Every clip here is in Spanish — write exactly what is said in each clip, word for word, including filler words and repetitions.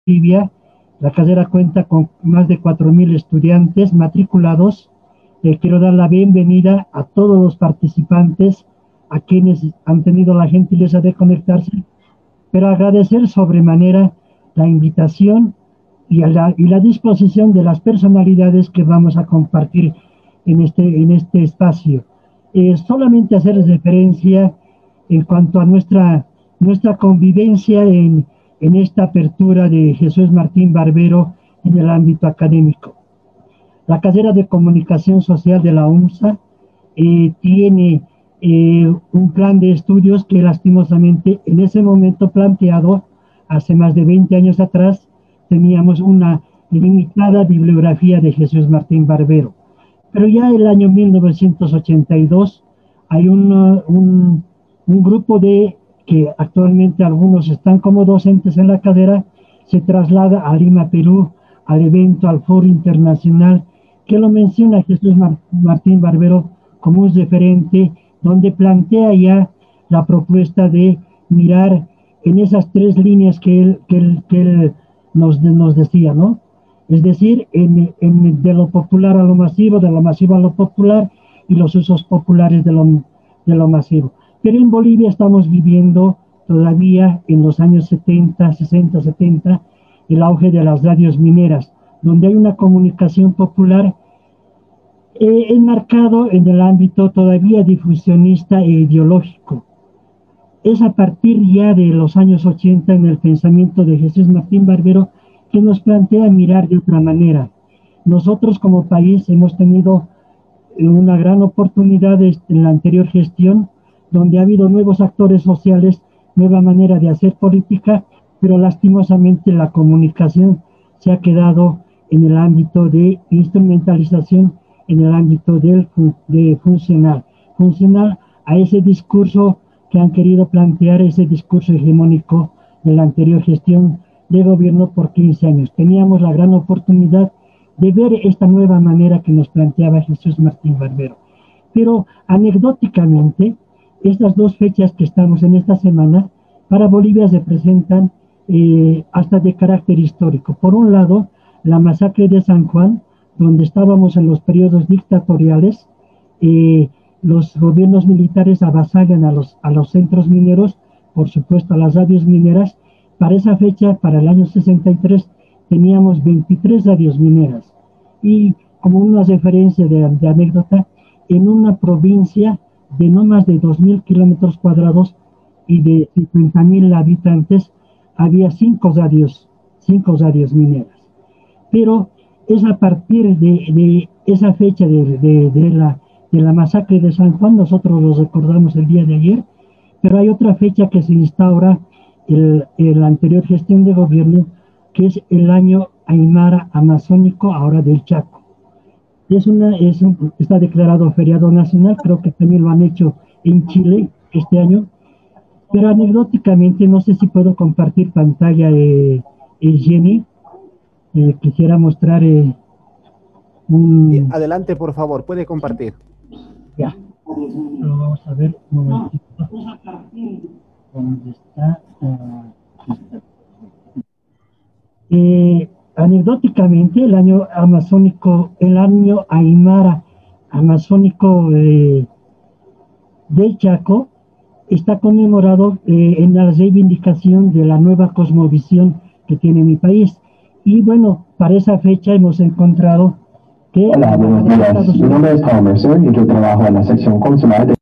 Bolivia. La carrera cuenta con más de cuatro mil estudiantes matriculados. Eh, quiero dar la bienvenida a todos los participantes, a quienes han tenido la gentileza de conectarse, pero agradecer sobremanera la invitación y la, y la disposición de las personalidades que vamos a compartir en este, en este espacio. Eh, solamente hacer referencia en cuanto a nuestra, nuestra convivencia en, en esta apertura de Jesús Martín Barbero en el ámbito académico. La carrera de Comunicación Social de la UNSA eh, tiene eh, un plan de estudios que lastimosamente en ese momento planteado, hace más de veinte años atrás, teníamos una limitada bibliografía de Jesús Martín Barbero. Pero ya en el año mil novecientos ochenta y dos hay un, un, un grupo de, que actualmente algunos están como docentes en la carrera, se traslada a Lima, Perú, al evento, al foro internacional, que lo menciona Jesús Martín Barbero como un referente, donde plantea ya la propuesta de mirar en esas tres líneas que él, que él, que él nos, nos decía, ¿no? Es decir, en, en, de lo popular a lo masivo, de lo masivo a lo popular, y los usos populares de lo, de lo masivo. Pero en Bolivia estamos viviendo todavía en los años setenta, sesenta, setenta, el auge de las radios mineras, donde hay una comunicación popular eh, enmarcado en el ámbito todavía difusionista e ideológico. Es a partir ya de los años ochenta en el pensamiento de Jesús Martín Barbero que nos plantea mirar de otra manera. Nosotros como país hemos tenido una gran oportunidad en la anterior gestión, donde ha habido nuevos actores sociales, nueva manera de hacer política, pero lastimosamente la comunicación se ha quedado en el ámbito de instrumentalización, en el ámbito del, de funcional, funcional a ese discurso que han querido plantear, ese discurso hegemónico de la anterior gestión de gobierno por quince años. Teníamos la gran oportunidad de ver esta nueva manera que nos planteaba Jesús Martín Barbero. Pero anecdóticamente, estas dos fechas que estamos en esta semana, para Bolivia representan eh, hasta de carácter histórico. Por un lado, la masacre de San Juan, donde estábamos en los periodos dictatoriales, eh, los gobiernos militares avasallan a los, a los centros mineros, por supuesto a las radios mineras. Para esa fecha, para el año sesenta y tres, teníamos veintitrés radios mineras. Y como una referencia de, de anécdota, en una provincia de no más de dos mil kilómetros cuadrados y de cincuenta mil habitantes, había cinco radios, cinco radios mineras. Pero es a partir de, de esa fecha de, de, de, la, de la masacre de San Juan, nosotros lo recordamos el día de ayer, pero hay otra fecha que se instaura en la anterior gestión de gobierno, que es el año Aymara Amazónico, ahora del Chaco. Es una, es un, está declarado feriado nacional, creo que también lo han hecho en Chile este año, pero anecdóticamente, no sé si puedo compartir pantalla, eh, eh, Jenny, eh, quisiera mostrar eh, un... Adelante, por favor, puede compartir. Ya, lo vamos a ver un momentito. ¿Dónde está? Uh, está. Eh, anecdóticamente, el año amazónico, el año Aymara amazónico eh, del Chaco está conmemorado eh, en la reivindicación de la nueva cosmovisión que tiene mi país. Y bueno, para esa fecha hemos encontrado que... Hola, buenos días. Mi nombre es Carl Mercer y yo trabajo en la sección consular de...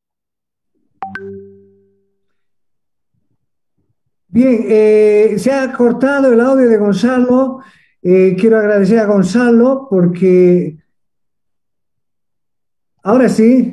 Bien, eh, se ha cortado el audio de Gonzalo. Eh, quiero agradecer a Gonzalo porque ahora sí.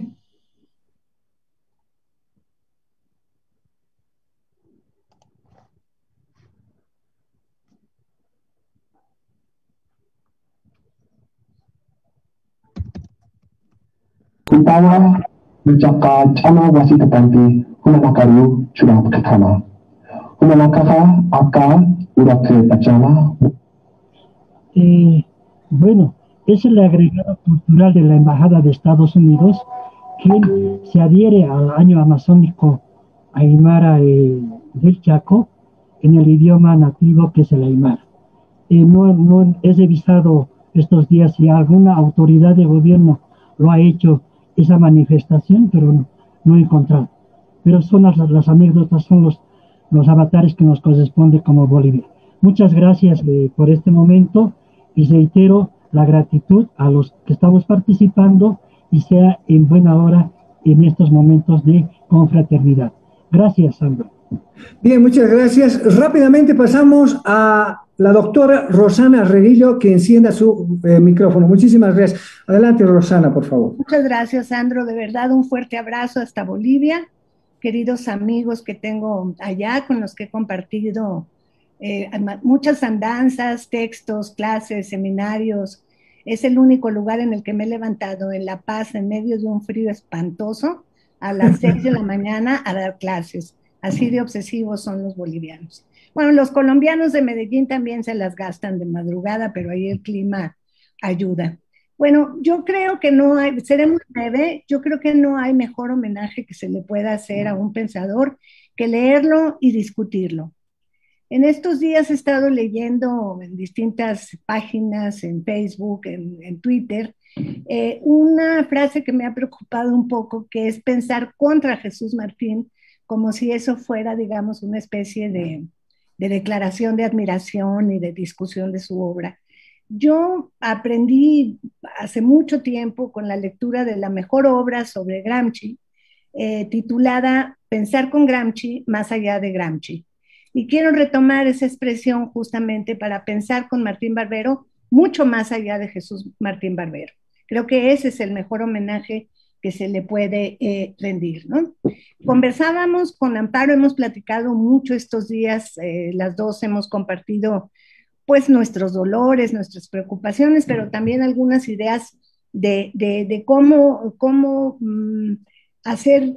Utawa bercakap cama wasi tepanti humanakaru curah pertama. Humanakafa aka urake pachama. Eh, bueno, es el agregado cultural de la Embajada de Estados Unidos, quien se adhiere al año amazónico Aymara eh, del Chaco en el idioma nativo que es el Aymara. eh, no, no he revisado estos días si alguna autoridad de gobierno lo ha hecho esa manifestación, pero no, no he encontrado. Pero son las, las anécdotas, son los, los avatares que nos corresponde como Bolivia. Muchas gracias eh, por este momento y reitero la gratitud a los que estamos participando y sea en buena hora en estos momentos de confraternidad. Gracias, Sandro. Bien, muchas gracias. Rápidamente pasamos a la doctora Rosana Reguillo, que encienda su eh, micrófono. Muchísimas gracias. Adelante, Rosana, por favor. Muchas gracias, Sandro. De verdad, un fuerte abrazo hasta Bolivia. Queridos amigos que tengo allá, con los que he compartido eh, muchas andanzas, textos, clases, seminarios. Es el único lugar en el que me he levantado en La Paz, en medio de un frío espantoso, a las seis de la mañana a dar clases. Así de obsesivos son los bolivianos. Bueno, los colombianos de Medellín también se las gastan de madrugada, pero ahí el clima ayuda. Bueno, yo creo que no hay, seré muy breve, yo creo que no hay mejor homenaje que se le pueda hacer a un pensador que leerlo y discutirlo. En estos días he estado leyendo en distintas páginas, en Facebook, en, en Twitter, eh, una frase que me ha preocupado un poco, que es pensar contra Jesús Martín, como si eso fuera, digamos, una especie de, de declaración de admiración y de discusión de su obra. Yo aprendí hace mucho tiempo con la lectura de la mejor obra sobre Gramsci, eh, titulada Pensar con Gramsci más allá de Gramsci. Y quiero retomar esa expresión justamente para pensar con Martín Barbero mucho más allá de Jesús Martín Barbero. Creo que ese es el mejor homenaje que se le puede eh, rendir, ¿no? Conversábamos con Amparo, hemos platicado mucho estos días, eh, las dos hemos compartido pues nuestros dolores, nuestras preocupaciones, pero también algunas ideas de, de, de cómo, cómo um, hacer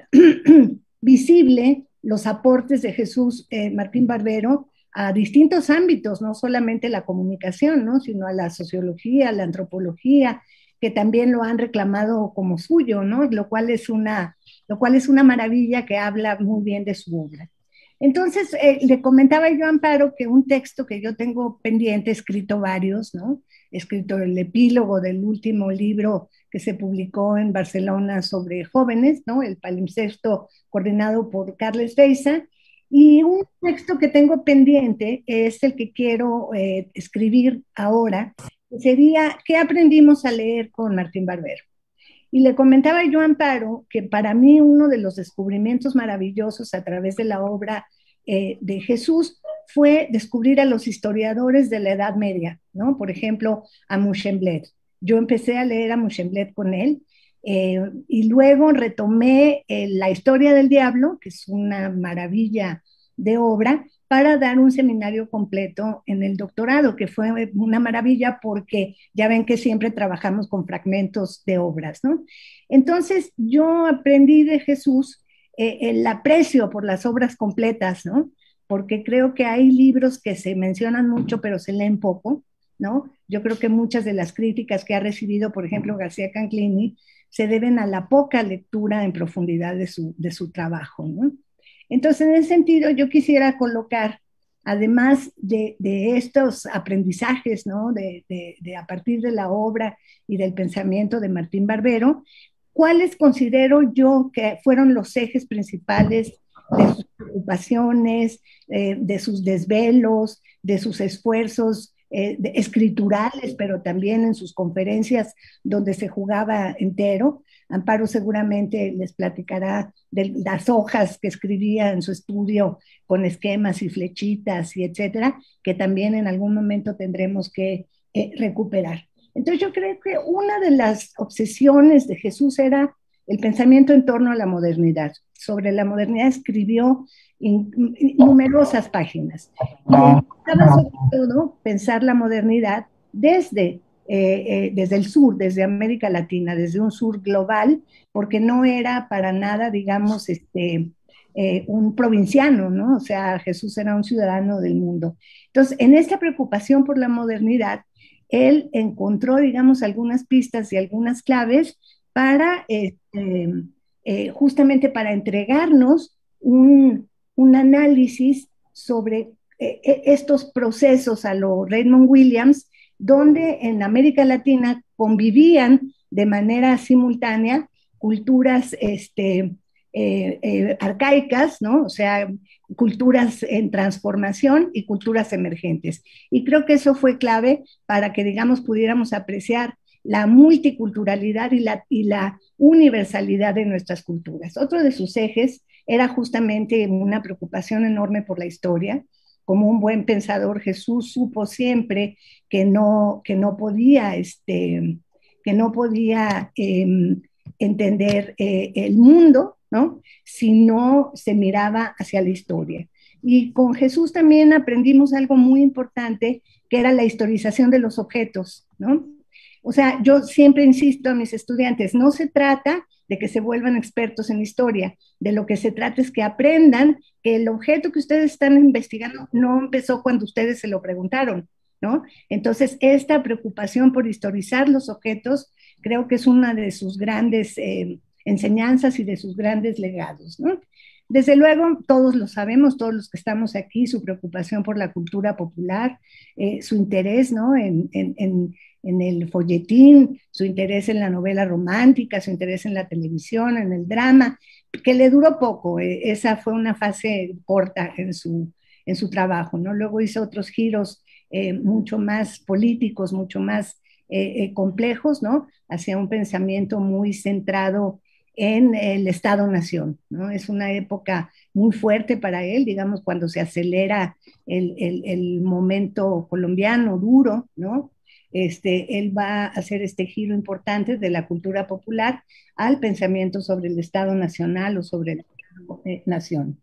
visible los aportes de Jesús eh, Martín Barbero a distintos ámbitos, no solamente la comunicación, ¿no? Sino a la sociología, a la antropología, que también lo han reclamado como suyo, ¿no? Lo cual es una, lo cual es una maravilla, que habla muy bien de su obra. Entonces, eh, le comentaba yo a Amparo que un texto que yo tengo pendiente, he escrito varios, ¿no? He escrito el epílogo del último libro que se publicó en Barcelona sobre jóvenes, ¿no? El palimpsesto coordinado por Carles Feiza. Y un texto que tengo pendiente es el que quiero eh, escribir ahora, que sería ¿qué aprendimos a leer con Martín Barbero? Y le comentaba yo a Amparo que para mí uno de los descubrimientos maravillosos a través de la obra eh, de Jesús fue descubrir a los historiadores de la Edad Media, ¿no? Por ejemplo, a Mouchemblet. Yo empecé a leer a Mouchemblet con él eh, y luego retomé eh, La Historia del Diablo, que es una maravilla de obra, para dar un seminario completo en el doctorado, que fue una maravilla porque ya ven que siempre trabajamos con fragmentos de obras, ¿no? Entonces yo aprendí de Jesús eh, el aprecio por las obras completas, ¿no? Porque creo que hay libros que se mencionan mucho pero se leen poco, ¿no? Yo creo que muchas de las críticas que ha recibido, por ejemplo, García Canclini, se deben a la poca lectura en profundidad de su, de su trabajo, ¿no? Entonces, en ese sentido, yo quisiera colocar, además de, de estos aprendizajes, ¿no? De, de, de a partir de la obra y del pensamiento de Martín Barbero, cuáles considero yo que fueron los ejes principales de sus preocupaciones, eh, de sus desvelos, de sus esfuerzos eh, de, escriturales, pero también en sus conferencias donde se jugaba entero. Amparo seguramente les platicará de las hojas que escribía en su estudio con esquemas y flechitas y etcétera, que también en algún momento tendremos que eh, recuperar. Entonces yo creo que una de las obsesiones de Jesús era el pensamiento en torno a la modernidad. Sobre la modernidad escribió in, in, numerosas páginas. Y intentaba sobre todo pensar la modernidad desde Eh, eh, desde el sur, desde América Latina, desde un sur global, porque no era para nada, digamos, este, eh, un provinciano, ¿no? O sea, Jesús era un ciudadano del mundo. Entonces, en esta preocupación por la modernidad, él encontró, digamos, algunas pistas y algunas claves para, este, eh, justamente para entregarnos un, un análisis sobre eh, estos procesos a lo Raymond Williams, donde en América Latina convivían de manera simultánea culturas este, eh, eh, arcaicas, ¿no? O sea, culturas en transformación y culturas emergentes. Y creo que eso fue clave para que, digamos, pudiéramos apreciar la multiculturalidad y la, y la universalidad de nuestras culturas. Otro de sus ejes era justamente una preocupación enorme por la historia. Como un buen pensador, Jesús supo siempre que no, que no podía, este, que no podía eh, entender eh, el mundo, ¿no? Si no se miraba hacia la historia. Y con Jesús también aprendimos algo muy importante, que era la historización de los objetos, ¿no? O sea, yo siempre insisto a mis estudiantes, no se trata de que se vuelvan expertos en historia, de lo que se trata es que aprendan que el objeto que ustedes están investigando no empezó cuando ustedes se lo preguntaron, ¿no? Entonces, esta preocupación por historizar los objetos creo que es una de sus grandes eh, enseñanzas y de sus grandes legados, ¿no? Desde luego, todos lo sabemos, todos los que estamos aquí, su preocupación por la cultura popular, eh, su interés, ¿no? en, en, en, en el folletín, su interés en la novela romántica, su interés en la televisión, en el drama, que le duró poco, eh, esa fue una fase corta en su, en su trabajo, ¿no? Luego hizo otros giros eh, mucho más políticos, mucho más eh, eh, complejos, ¿no? Hacia un pensamiento muy centrado en el Estado-Nación, ¿no? Es una época muy fuerte para él, digamos, cuando se acelera el, el, el momento colombiano duro, ¿no? Este, él va a hacer este giro importante de la cultura popular al pensamiento sobre el Estado Nacional o sobre la eh, nación.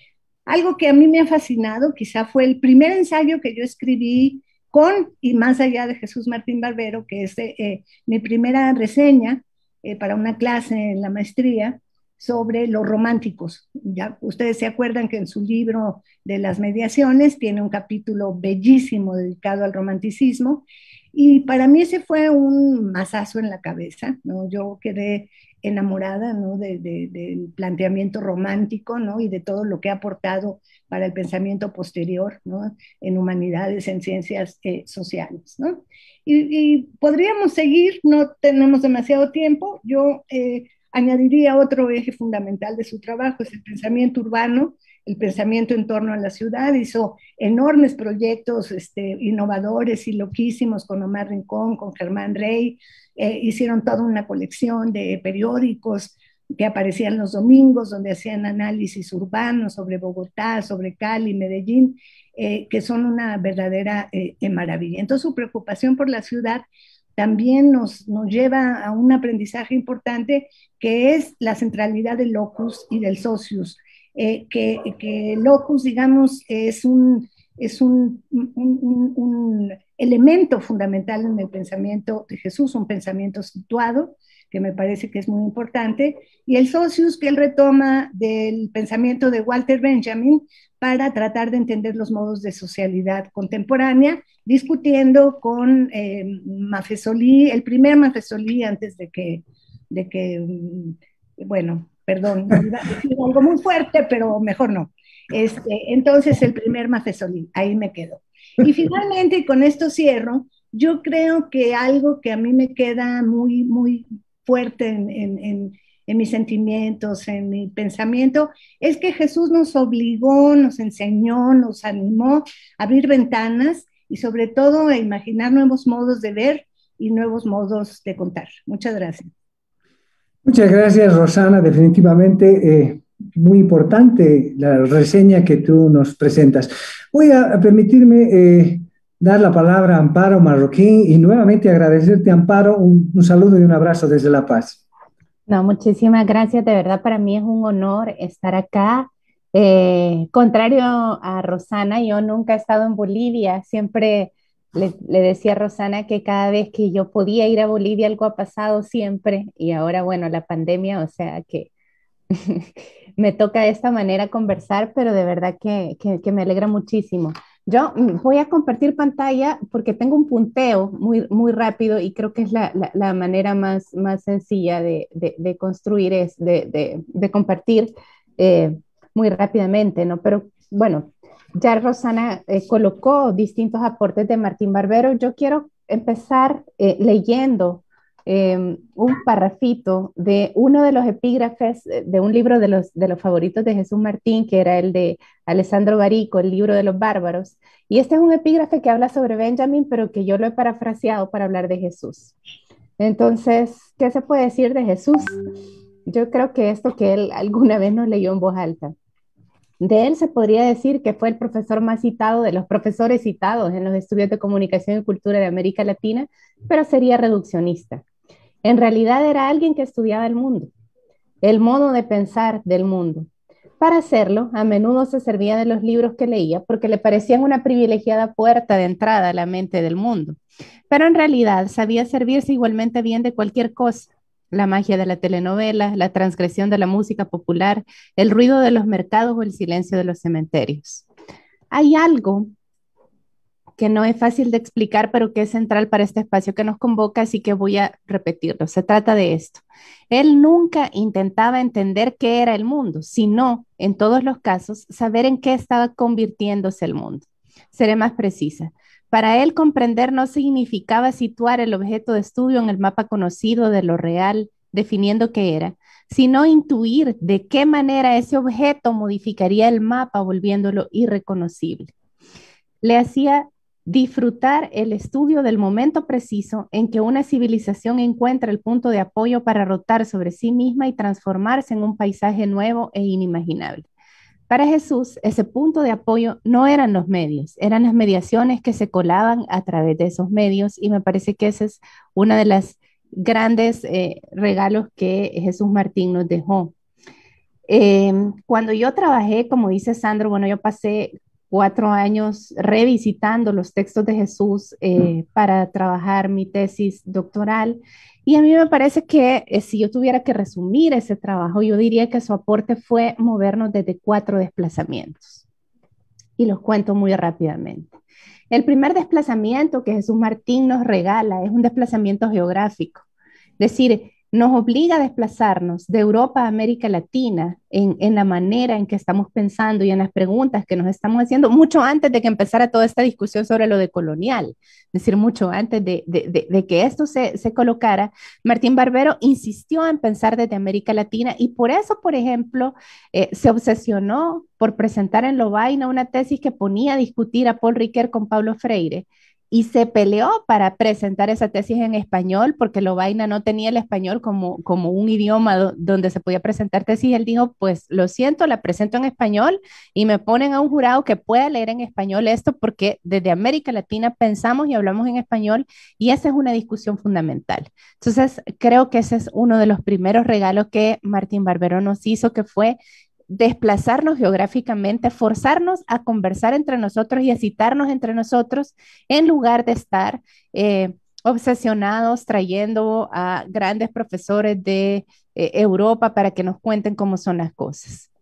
Algo que a mí me ha fascinado, quizá fue el primer ensayo que yo escribí con y más allá de Jesús Martín Barbero, que es eh, mi primera reseña eh, para una clase en la maestría sobre los románticos. Ya ustedes se acuerdan que en su libro de las mediaciones tiene un capítulo bellísimo dedicado al romanticismo, y para mí ese fue un mazazo en la cabeza, ¿no? Yo quedé enamorada, ¿no? de, de, del planteamiento romántico, ¿no? Y de todo lo que ha aportado para el pensamiento posterior, ¿no? En humanidades, en ciencias eh, sociales, ¿no? Y, y, podríamos seguir, no tenemos demasiado tiempo. Yo eh, añadiría otro eje fundamental de su trabajo, es el pensamiento urbano, el pensamiento en torno a la ciudad. Hizo enormes proyectos este, innovadores y loquísimos con Omar Rincón, con Germán Rey. Eh, hicieron toda una colección de periódicos que aparecían los domingos, donde hacían análisis urbanos sobre Bogotá, sobre Cali, Medellín, eh, que son una verdadera eh, maravilla. Entonces, su preocupación por la ciudad también nos, nos lleva a un aprendizaje importante, que es la centralidad del locus y del socius. Eh, que, que locus, digamos, es un, es un, un, un, un elemento fundamental en el pensamiento de Jesús, un pensamiento situado, que me parece que es muy importante, y el socius que él retoma del pensamiento de Walter Benjamin para tratar de entender los modos de socialidad contemporánea, discutiendo con eh, Maffesoli, el primer Maffesoli antes de que, de que bueno, perdón, iba a decir algo muy fuerte, pero mejor no. Este, entonces, el primer Maffesoli, ahí me quedo. Y finalmente, y con esto cierro, yo creo que algo que a mí me queda muy, muy fuerte en, en, en, en mis sentimientos, en mi pensamiento, es que Jesús nos obligó, nos enseñó, nos animó a abrir ventanas y sobre todo a imaginar nuevos modos de ver y nuevos modos de contar. Muchas gracias. Muchas gracias, Rosana. Definitivamente eh, muy importante la reseña que tú nos presentas. Voy a, a permitirme eh, dar la palabra a Amparo Marroquín y nuevamente agradecerte, Amparo, un, un saludo y un abrazo desde La Paz. No, muchísimas gracias. De verdad, para mí es un honor estar acá. Eh, contrario a Rosana, yo nunca he estado en Bolivia. Siempre le, le decía a Rosana que cada vez que yo podía ir a Bolivia algo ha pasado siempre. Y ahora, bueno, la pandemia, o sea que me toca de esta manera conversar, pero de verdad que, que, que me alegra muchísimo. Yo voy a compartir pantalla porque tengo un punteo muy, muy rápido y creo que es la, la, la manera más, más sencilla de, de, de construir, es de, de, de compartir eh, muy rápidamente, ¿no? Pero bueno, ya Rosana eh, colocó distintos aportes de Martín Barbero. Yo quiero empezar eh, leyendo eh, un parrafito de uno de los epígrafes eh, de un libro de los, de los favoritos de Jesús Martín, que era el de Alessandro Barico, el libro de los bárbaros. Y este es un epígrafe que habla sobre Benjamín, pero que yo lo he parafraseado para hablar de Jesús. Entonces, ¿qué se puede decir de Jesús? Yo creo que esto que él alguna vez nos leyó en voz alta. De él se podría decir que fue el profesor más citado de los profesores citados en los estudios de comunicación y cultura de América Latina, pero sería reduccionista. En realidad era alguien que estudiaba el mundo, el modo de pensar del mundo. Para hacerlo, a menudo se servía de los libros que leía porque le parecían una privilegiada puerta de entrada a la mente del mundo. Pero en realidad sabía servirse igualmente bien de cualquier cosa: la magia de la telenovela, la transgresión de la música popular, el ruido de los mercados o el silencio de los cementerios. Hay algo que no es fácil de explicar, pero que es central para este espacio que nos convoca, así que voy a repetirlo. Se trata de esto. Él nunca intentaba entender qué era el mundo, sino, en todos los casos, saber en qué estaba convirtiéndose el mundo. Seré más precisa. Para él, comprender no significaba situar el objeto de estudio en el mapa conocido de lo real, definiendo qué era, sino intuir de qué manera ese objeto modificaría el mapa, volviéndolo irreconocible. Le hacía disfrutar el estudio del momento preciso en que una civilización encuentra el punto de apoyo para rotar sobre sí misma y transformarse en un paisaje nuevo e inimaginable. Para Jesús, ese punto de apoyo no eran los medios, eran las mediaciones que se colaban a través de esos medios, y me parece que ese es uno de los grandes eh, regalos que Jesús Martín nos dejó. Eh, cuando yo trabajé, como dice Sandro, bueno, yo pasé cuatro años revisitando los textos de Jesús eh, para trabajar mi tesis doctoral. Y a mí me parece que eh, si yo tuviera que resumir ese trabajo, yo diría que su aporte fue movernos desde cuatro desplazamientos. Y los cuento muy rápidamente. El primer desplazamiento que Jesús Martín nos regala es un desplazamiento geográfico. Es decir, nos obliga a desplazarnos de Europa a América Latina en, en la manera en que estamos pensando y en las preguntas que nos estamos haciendo, mucho antes de que empezara toda esta discusión sobre lo decolonial. Es decir, mucho antes de, de, de, de que esto se, se colocara, Martín Barbero insistió en pensar desde América Latina, y por eso, por ejemplo, eh, se obsesionó por presentar en Lovaina una tesis que ponía a discutir a Paul Ricoeur con Paulo Freire, y se peleó para presentar esa tesis en español, porque Lovaina no tenía el español como, como un idioma do, donde se podía presentar tesis. Él dijo, pues lo siento, la presento en español y me ponen a un jurado que pueda leer en español esto, porque desde América Latina pensamos y hablamos en español, y esa es una discusión fundamental. Entonces, creo que ese es uno de los primeros regalos que Martín Barbero nos hizo, que fue desplazarnos geográficamente, forzarnos a conversar entre nosotros y a citarnos entre nosotros, en lugar de estar eh, obsesionados trayendo a grandes profesores de eh, Europa para que nos cuenten cómo son las cosas.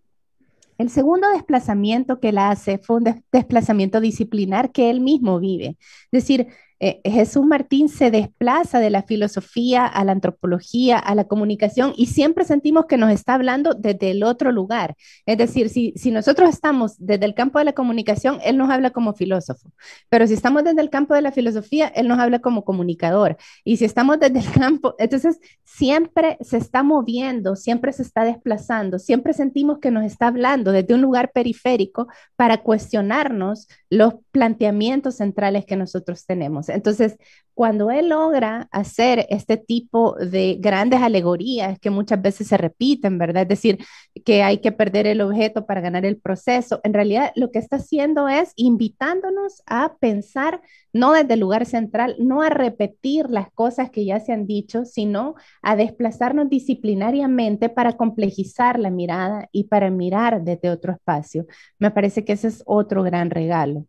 El segundo desplazamiento que él hace fue un des desplazamiento disciplinar que él mismo vive. Es decir, eh, Jesús Martín se desplaza de la filosofía a la antropología, a la comunicación, y siempre sentimos que nos está hablando desde el otro lugar. Es decir, si, si nosotros estamos desde el campo de la comunicación, él nos habla como filósofo, pero si estamos desde el campo de la filosofía, él nos habla como comunicador, y si estamos desde el campo, entonces siempre se está moviendo, siempre se está desplazando, siempre sentimos que nos está hablando desde un lugar periférico para cuestionarnos los planteamientos centrales que nosotros tenemos. Entonces, cuando él logra hacer este tipo de grandes alegorías que muchas veces se repiten, ¿verdad? Es decir, que hay que perder el objeto para ganar el proceso, en realidad lo que está haciendo es invitándonos a pensar no desde el lugar central, no a repetir las cosas que ya se han dicho, sino a desplazarnos disciplinariamente para complejizar la mirada y para mirar desde otro espacio. Me parece que ese es otro gran regalo.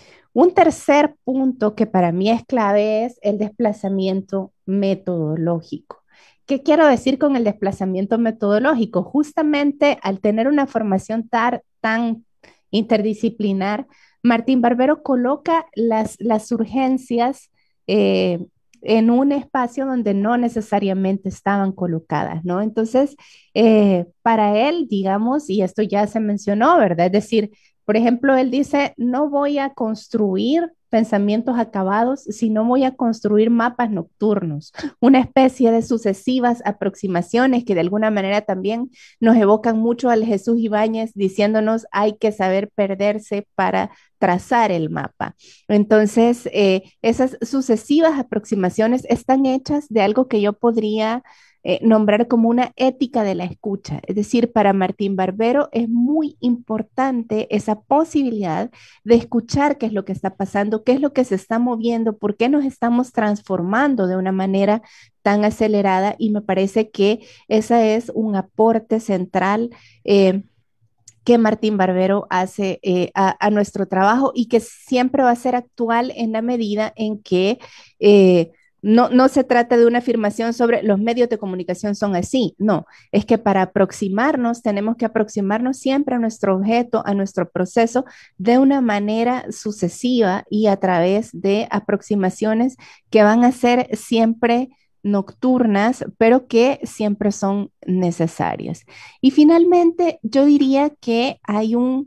Un tercer punto que para mí es clave es el desplazamiento metodológico. ¿Qué quiero decir con el desplazamiento metodológico? Justamente al tener una formación tar, tan interdisciplinar, Martín Barbero coloca las, las urgencias eh, en un espacio donde no necesariamente estaban colocadas, ¿no? Entonces, eh, para él, digamos, y esto ya se mencionó, ¿verdad? Es decir, Por ejemplo, él dice, no voy a construir pensamientos acabados, sino voy a construir mapas nocturnos, una especie de sucesivas aproximaciones que de alguna manera también nos evocan mucho al Jesús Ibáñez diciéndonos hay que saber perderse para trazar el mapa. Entonces, eh, esas sucesivas aproximaciones están hechas de algo que yo podría eh, nombrar como una ética de la escucha. Es decir, para Martín Barbero es muy importante esa posibilidad de escuchar qué es lo que está pasando, qué es lo que se está moviendo, por qué nos estamos transformando de una manera tan acelerada, y me parece que ese es un aporte central eh, que Martín Barbero hace eh, a, a, nuestro trabajo y que siempre va a ser actual en la medida en que eh, no, no se trata de una afirmación sobre los medios de comunicación son así, no, es que para aproximarnos tenemos que aproximarnos siempre a nuestro objeto, a nuestro proceso de una manera sucesiva y a través de aproximaciones que van a ser siempre nocturnas, pero que siempre son necesarias. Y finalmente, yo diría que hay un,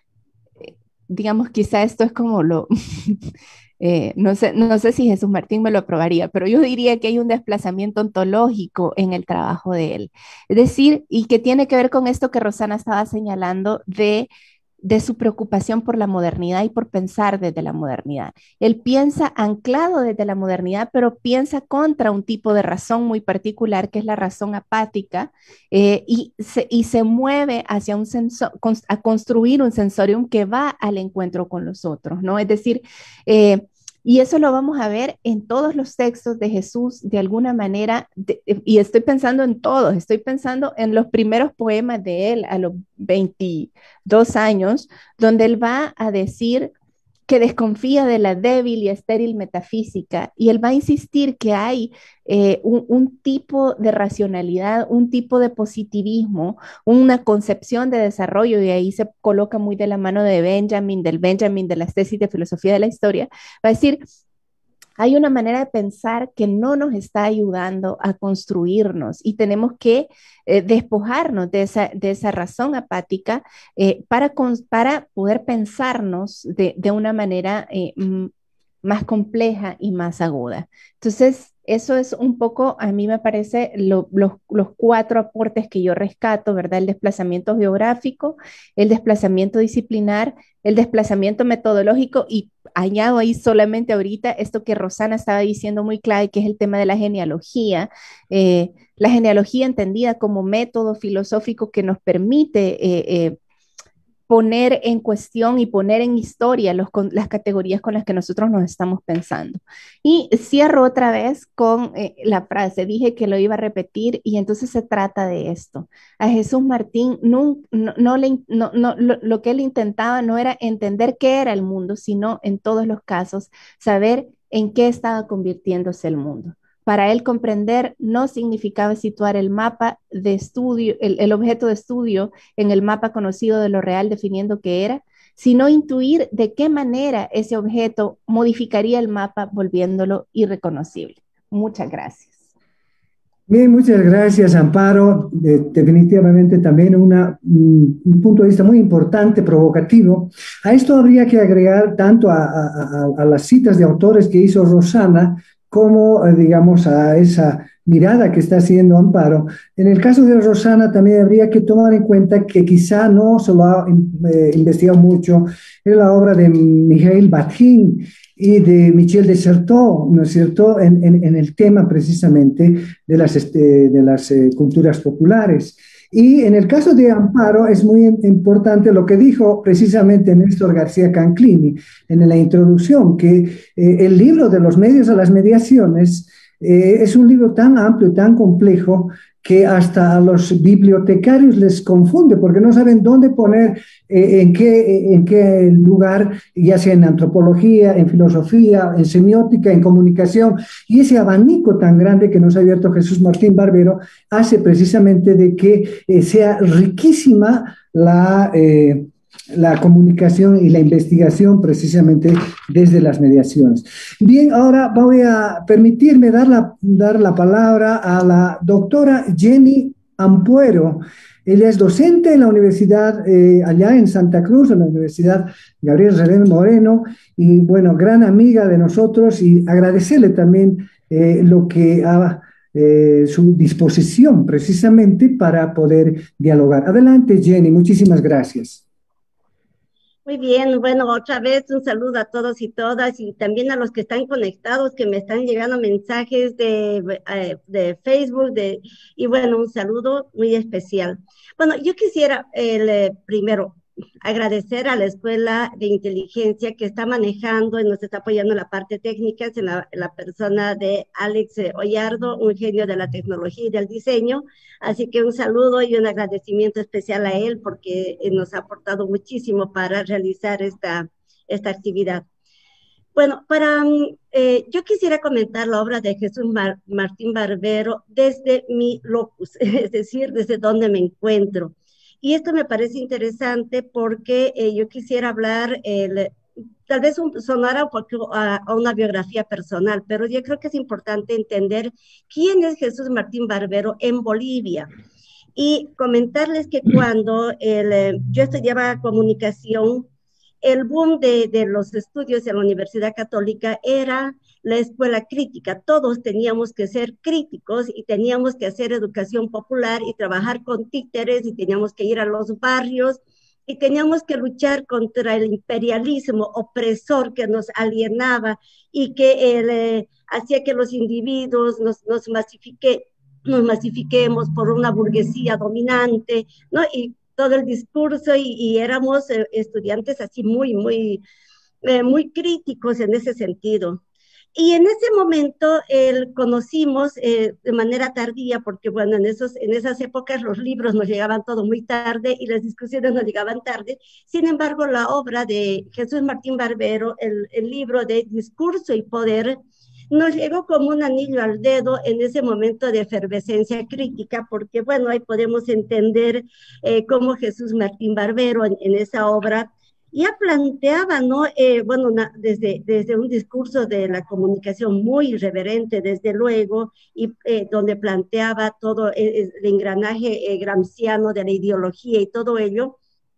digamos, quizá esto es como lo, eh, no sé, no sé si Jesús Martín me lo aprobaría, pero yo diría que hay un desplazamiento ontológico en el trabajo de él. Es decir, y que tiene que ver con esto que Rosana estaba señalando de de su preocupación por la modernidad y por pensar desde la modernidad. Él piensa anclado desde la modernidad, pero piensa contra un tipo de razón muy particular, que es la razón apática, eh, y, se, y se mueve hacia un sensor, a construir un sensorium que va al encuentro con los otros, ¿no? Es decir, eh, y eso lo vamos a ver en todos los textos de Jesús de alguna manera, de, y estoy pensando en todos, estoy pensando en los primeros poemas de él a los veintidós años, donde él va a decir que desconfía de la débil y estéril metafísica, y él va a insistir que hay eh, un, un tipo de racionalidad, un tipo de positivismo, una concepción de desarrollo, y ahí se coloca muy de la mano de Benjamin, del Benjamin de las tesis de filosofía de la historia, va a decir, hay una manera de pensar que no nos está ayudando a construirnos y tenemos que eh, despojarnos de esa, de esa razón apática eh, para, con, para poder pensarnos de, de una manera eh, más compleja y más aguda. Entonces, eso es un poco, a mí me parece, lo, los, los cuatro aportes que yo rescato, ¿verdad? El desplazamiento geográfico, el desplazamiento disciplinar, el desplazamiento metodológico, y añado ahí solamente ahorita esto que Rosana estaba diciendo muy clave, que es el tema de la genealogía, eh, la genealogía entendida como método filosófico que nos permite eh, eh, poner en cuestión y poner en historia los, con, las categorías con las que nosotros nos estamos pensando. Y cierro otra vez con eh, la frase, dije que lo iba a repetir, y entonces se trata de esto. A Jesús Martín no, no, no le, no, no, lo, lo que él intentaba no era entender qué era el mundo, sino en todos los casos saber en qué estaba convirtiéndose el mundo. Para él comprender no significaba situar el mapa de estudio, el, el objeto de estudio en el mapa conocido de lo real definiendo qué era, sino intuir de qué manera ese objeto modificaría el mapa volviéndolo irreconocible. Muchas gracias. Bien, muchas gracias, Amparo. De, definitivamente también una, un punto de vista muy importante, provocativo. A esto habría que agregar tanto a, a, a, a las citas de autores que hizo Rosana, como, eh, digamos, a esa mirada que está haciendo Amparo. En el caso de Rosana también habría que tomar en cuenta que quizá no se lo ha eh, investigado mucho en la obra de Mikhail Bakhtin y de Michel de Certeau, ¿no es cierto?, en, en, en el tema precisamente de las, este, de las eh, culturas populares. Y en el caso de Amparo es muy importante lo que dijo precisamente Néstor García Canclini en la introducción, que eh, el libro de los medios a las mediaciones eh, es un libro tan amplio, tan complejo, que hasta a los bibliotecarios les confunde porque no saben dónde poner, eh, en, qué, en qué lugar, ya sea en antropología, en filosofía, en semiótica, en comunicación, y ese abanico tan grande que nos ha abierto Jesús Martín Barbero hace precisamente de que eh, sea riquísima la... Eh, la comunicación y la investigación precisamente desde las mediaciones. Bien, ahora voy a permitirme dar la, dar la palabra a la doctora Jenny Ampuero. Ella es docente en la universidad, eh, allá en Santa Cruz, en la Universidad Gabriel René Moreno, y bueno, gran amiga de nosotros, y agradecerle también eh, lo que ha, eh, su disposición precisamente para poder dialogar. Adelante, Jenny, muchísimas gracias. Muy bien, bueno, otra vez un saludo a todos y todas y también a los que están conectados, que me están llegando mensajes de, eh, de Facebook, de, y bueno, un saludo muy especial. Bueno, yo quisiera el, eh, primero agradecer a la Escuela de Inteligencia que está manejando y nos está apoyando en la parte técnica, en la, en la persona de Alex Ollardo, un genio de la tecnología y del diseño. Así que un saludo y un agradecimiento especial a él porque nos ha aportado muchísimo para realizar esta, esta actividad. Bueno, para, eh, yo quisiera comentar la obra de Jesús Mar, Martín Barbero desde mi locus, es decir, desde donde me encuentro. Y esto me parece interesante porque eh, yo quisiera hablar, el, tal vez un, sonara un poco a, a una biografía personal, pero yo creo que es importante entender quién es Jesús Martín Barbero en Bolivia. Y comentarles que cuando el, yo estudiaba comunicación, el boom de, de los estudios en la Universidad Católica era la escuela crítica. Todos teníamos que ser críticos y teníamos que hacer educación popular y trabajar con títeres y teníamos que ir a los barrios y teníamos que luchar contra el imperialismo opresor que nos alienaba y que eh, hacía que los individuos nos, nos, masifique, nos masifiquemos por una burguesía dominante, ¿no? Y todo el discurso y, y éramos eh, estudiantes así muy, muy, eh, muy críticos en ese sentido. Y en ese momento eh, conocimos eh, de manera tardía, porque bueno, en, esos, en esas épocas los libros nos llegaban todo muy tarde y las discusiones nos llegaban tarde. Sin embargo, la obra de Jesús Martín Barbero, el, el libro de Discurso y Poder, nos llegó como un anillo al dedo en ese momento de efervescencia crítica, porque bueno, ahí podemos entender eh, cómo Jesús Martín Barbero en, en esa obra ya planteaba, ¿no? Eh, bueno, na, desde, desde un discurso de la comunicación muy irreverente, desde luego, y eh, donde planteaba todo el, el engranaje eh, gramsciano de la ideología y todo ello,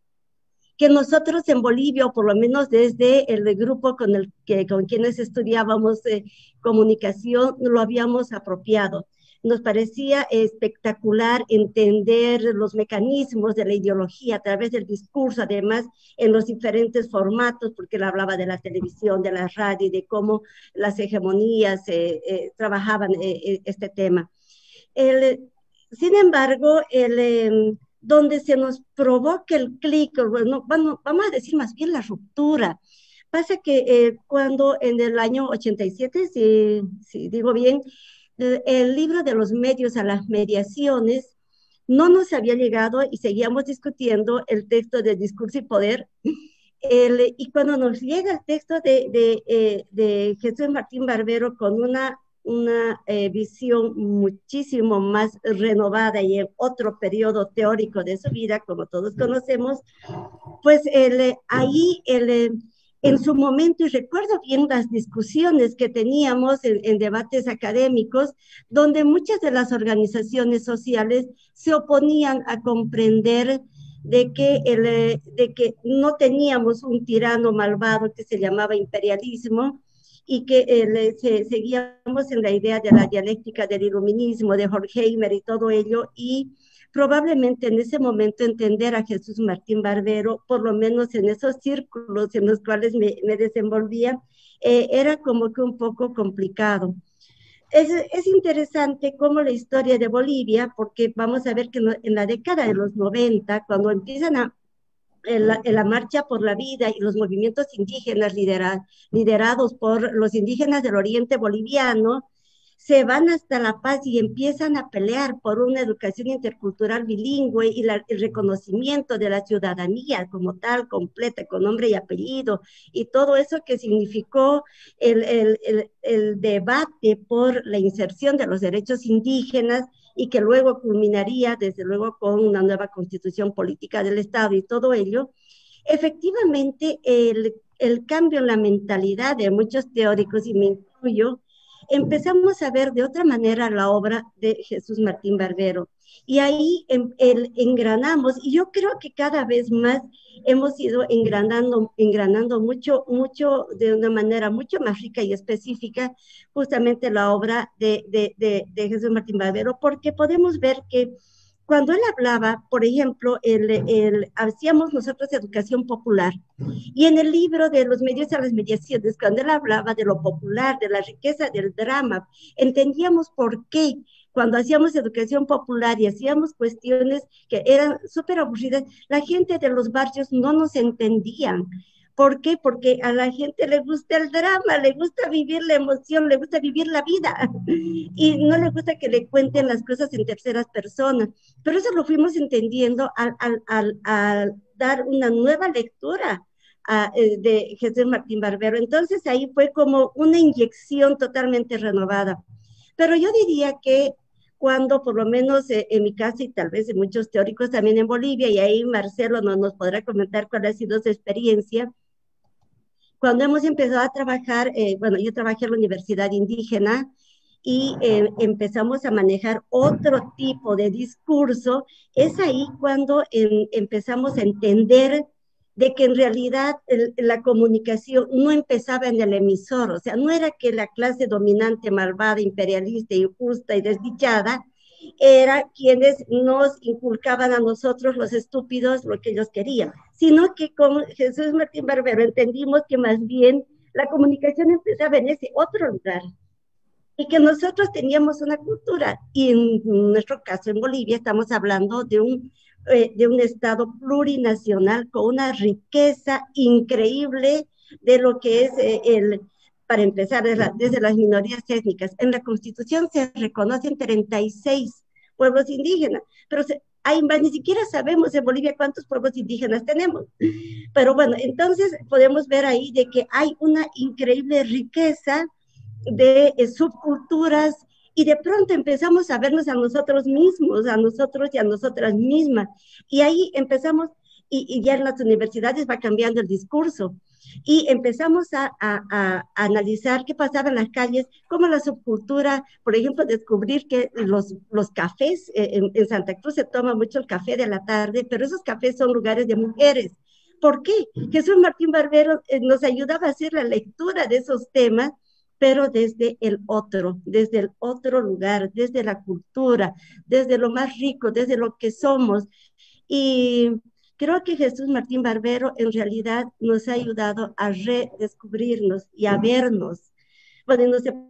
que nosotros en Bolivia, o por lo menos desde el grupo con, el que, con quienes estudiábamos eh, comunicación, lo habíamos apropiado. Nos parecía espectacular entender los mecanismos de la ideología a través del discurso, además en los diferentes formatos, porque él hablaba de la televisión, de la radio, y de cómo las hegemonías eh, eh, trabajaban eh, este tema. El, sin embargo, el... Eh, donde se nos provoca el clic, bueno, bueno, vamos a decir más bien la ruptura. Pasa que eh, cuando en el año ochenta y siete, si, si digo bien, el, el libro de los medios a las mediaciones no nos había llegado y seguíamos discutiendo el texto de Discurso y Poder. El, y cuando nos llega el texto de, de, eh, de Jesús Martín Barbero con una una eh, visión muchísimo más renovada y en otro periodo teórico de su vida, como todos conocemos, pues el, ahí el, en su momento, y recuerdo bien las discusiones que teníamos en, en debates académicos, donde muchas de las organizaciones sociales se oponían a comprender de que, el, de que no teníamos un tirano malvado que se llamaba imperialismo, y que eh, se, seguíamos en la idea de la dialéctica del iluminismo, de Horkheimer y todo ello, y probablemente en ese momento entender a Jesús Martín Barbero, por lo menos en esos círculos en los cuales me, me desenvolvía, eh, era como que un poco complicado. Es, es interesante cómo la historia de Bolivia, porque vamos a ver que en la década de los noventa, cuando empiezan a En la, en la marcha por la vida y los movimientos indígenas lidera, liderados por los indígenas del oriente boliviano, se van hasta La Paz y empiezan a pelear por una educación intercultural bilingüe y la, el reconocimiento de la ciudadanía como tal, completa, con nombre y apellido, y todo eso que significó el, el, el, el debate por la inserción de los derechos indígenas, y que luego culminaría, desde luego, con una nueva constitución política del Estado y todo ello. Efectivamente, el, el cambio en la mentalidad de muchos teóricos, y me incluyo, empezamos a ver de otra manera la obra de Jesús Martín Barbero. Y ahí en, el, engranamos, y yo creo que cada vez más hemos ido engranando, engranando mucho, mucho, de una manera mucho más rica y específica, justamente la obra de, de, de, de Jesús Martín Barbero, porque podemos ver que cuando él hablaba, por ejemplo, el, el, hacíamos nosotros educación popular, y en el libro de los medios a las mediaciones, cuando él hablaba de lo popular, de la riqueza del drama, entendíamos por qué cuando hacíamos educación popular y hacíamos cuestiones que eran súper aburridas, la gente de los barrios no nos entendían. ¿Por qué? Porque a la gente le gusta el drama, le gusta vivir la emoción, le gusta vivir la vida y no le gusta que le cuenten las cosas en terceras personas. Pero eso lo fuimos entendiendo al, al, al, al dar una nueva lectura a, de Jesús Martín Barbero. Entonces ahí fue como una inyección totalmente renovada. Pero yo diría que cuando, por lo menos eh, en mi caso y tal vez en muchos teóricos también en Bolivia, y ahí Marcelo no, nos podrá comentar cuál ha sido su experiencia, cuando hemos empezado a trabajar, eh, bueno, yo trabajé en la Universidad Indígena y eh, empezamos a manejar otro tipo de discurso, es ahí cuando en, empezamos a entender de que en realidad el, la comunicación no empezaba en el emisor, o sea, no era que la clase dominante, malvada, imperialista, injusta y desdichada, era quienes nos inculcaban a nosotros, los estúpidos, lo que ellos querían, sino que con Jesús Martín Barbero entendimos que más bien la comunicación empezaba en ese otro lugar, y que nosotros teníamos una cultura, y en nuestro caso en Bolivia estamos hablando de un Eh, de un Estado plurinacional con una riqueza increíble de lo que es eh, el, para empezar, desde, la, desde las minorías étnicas. En la Constitución se reconocen treinta y seis pueblos indígenas, pero se, hay más, ni siquiera sabemos en Bolivia cuántos pueblos indígenas tenemos. Pero bueno, entonces podemos ver ahí de que hay una increíble riqueza de eh, subculturas, y de pronto empezamos a vernos a nosotros mismos, a nosotros y a nosotras mismas. Y ahí empezamos, y, y ya en las universidades va cambiando el discurso. Y empezamos a, a, a, a analizar qué pasaba en las calles, cómo la subcultura, por ejemplo, descubrir que los, los cafés, eh, en, en Santa Cruz se toma mucho el café de la tarde, pero esos cafés son lugares de mujeres. ¿Por qué? Jesús Martín Barbero eh, nos ayudaba a hacer la lectura de esos temas, pero desde el otro, desde el otro lugar, desde la cultura, desde lo más rico, desde lo que somos. Y creo que Jesús Martín Barbero en realidad nos ha ayudado a redescubrirnos y a vernos. Bueno, no sé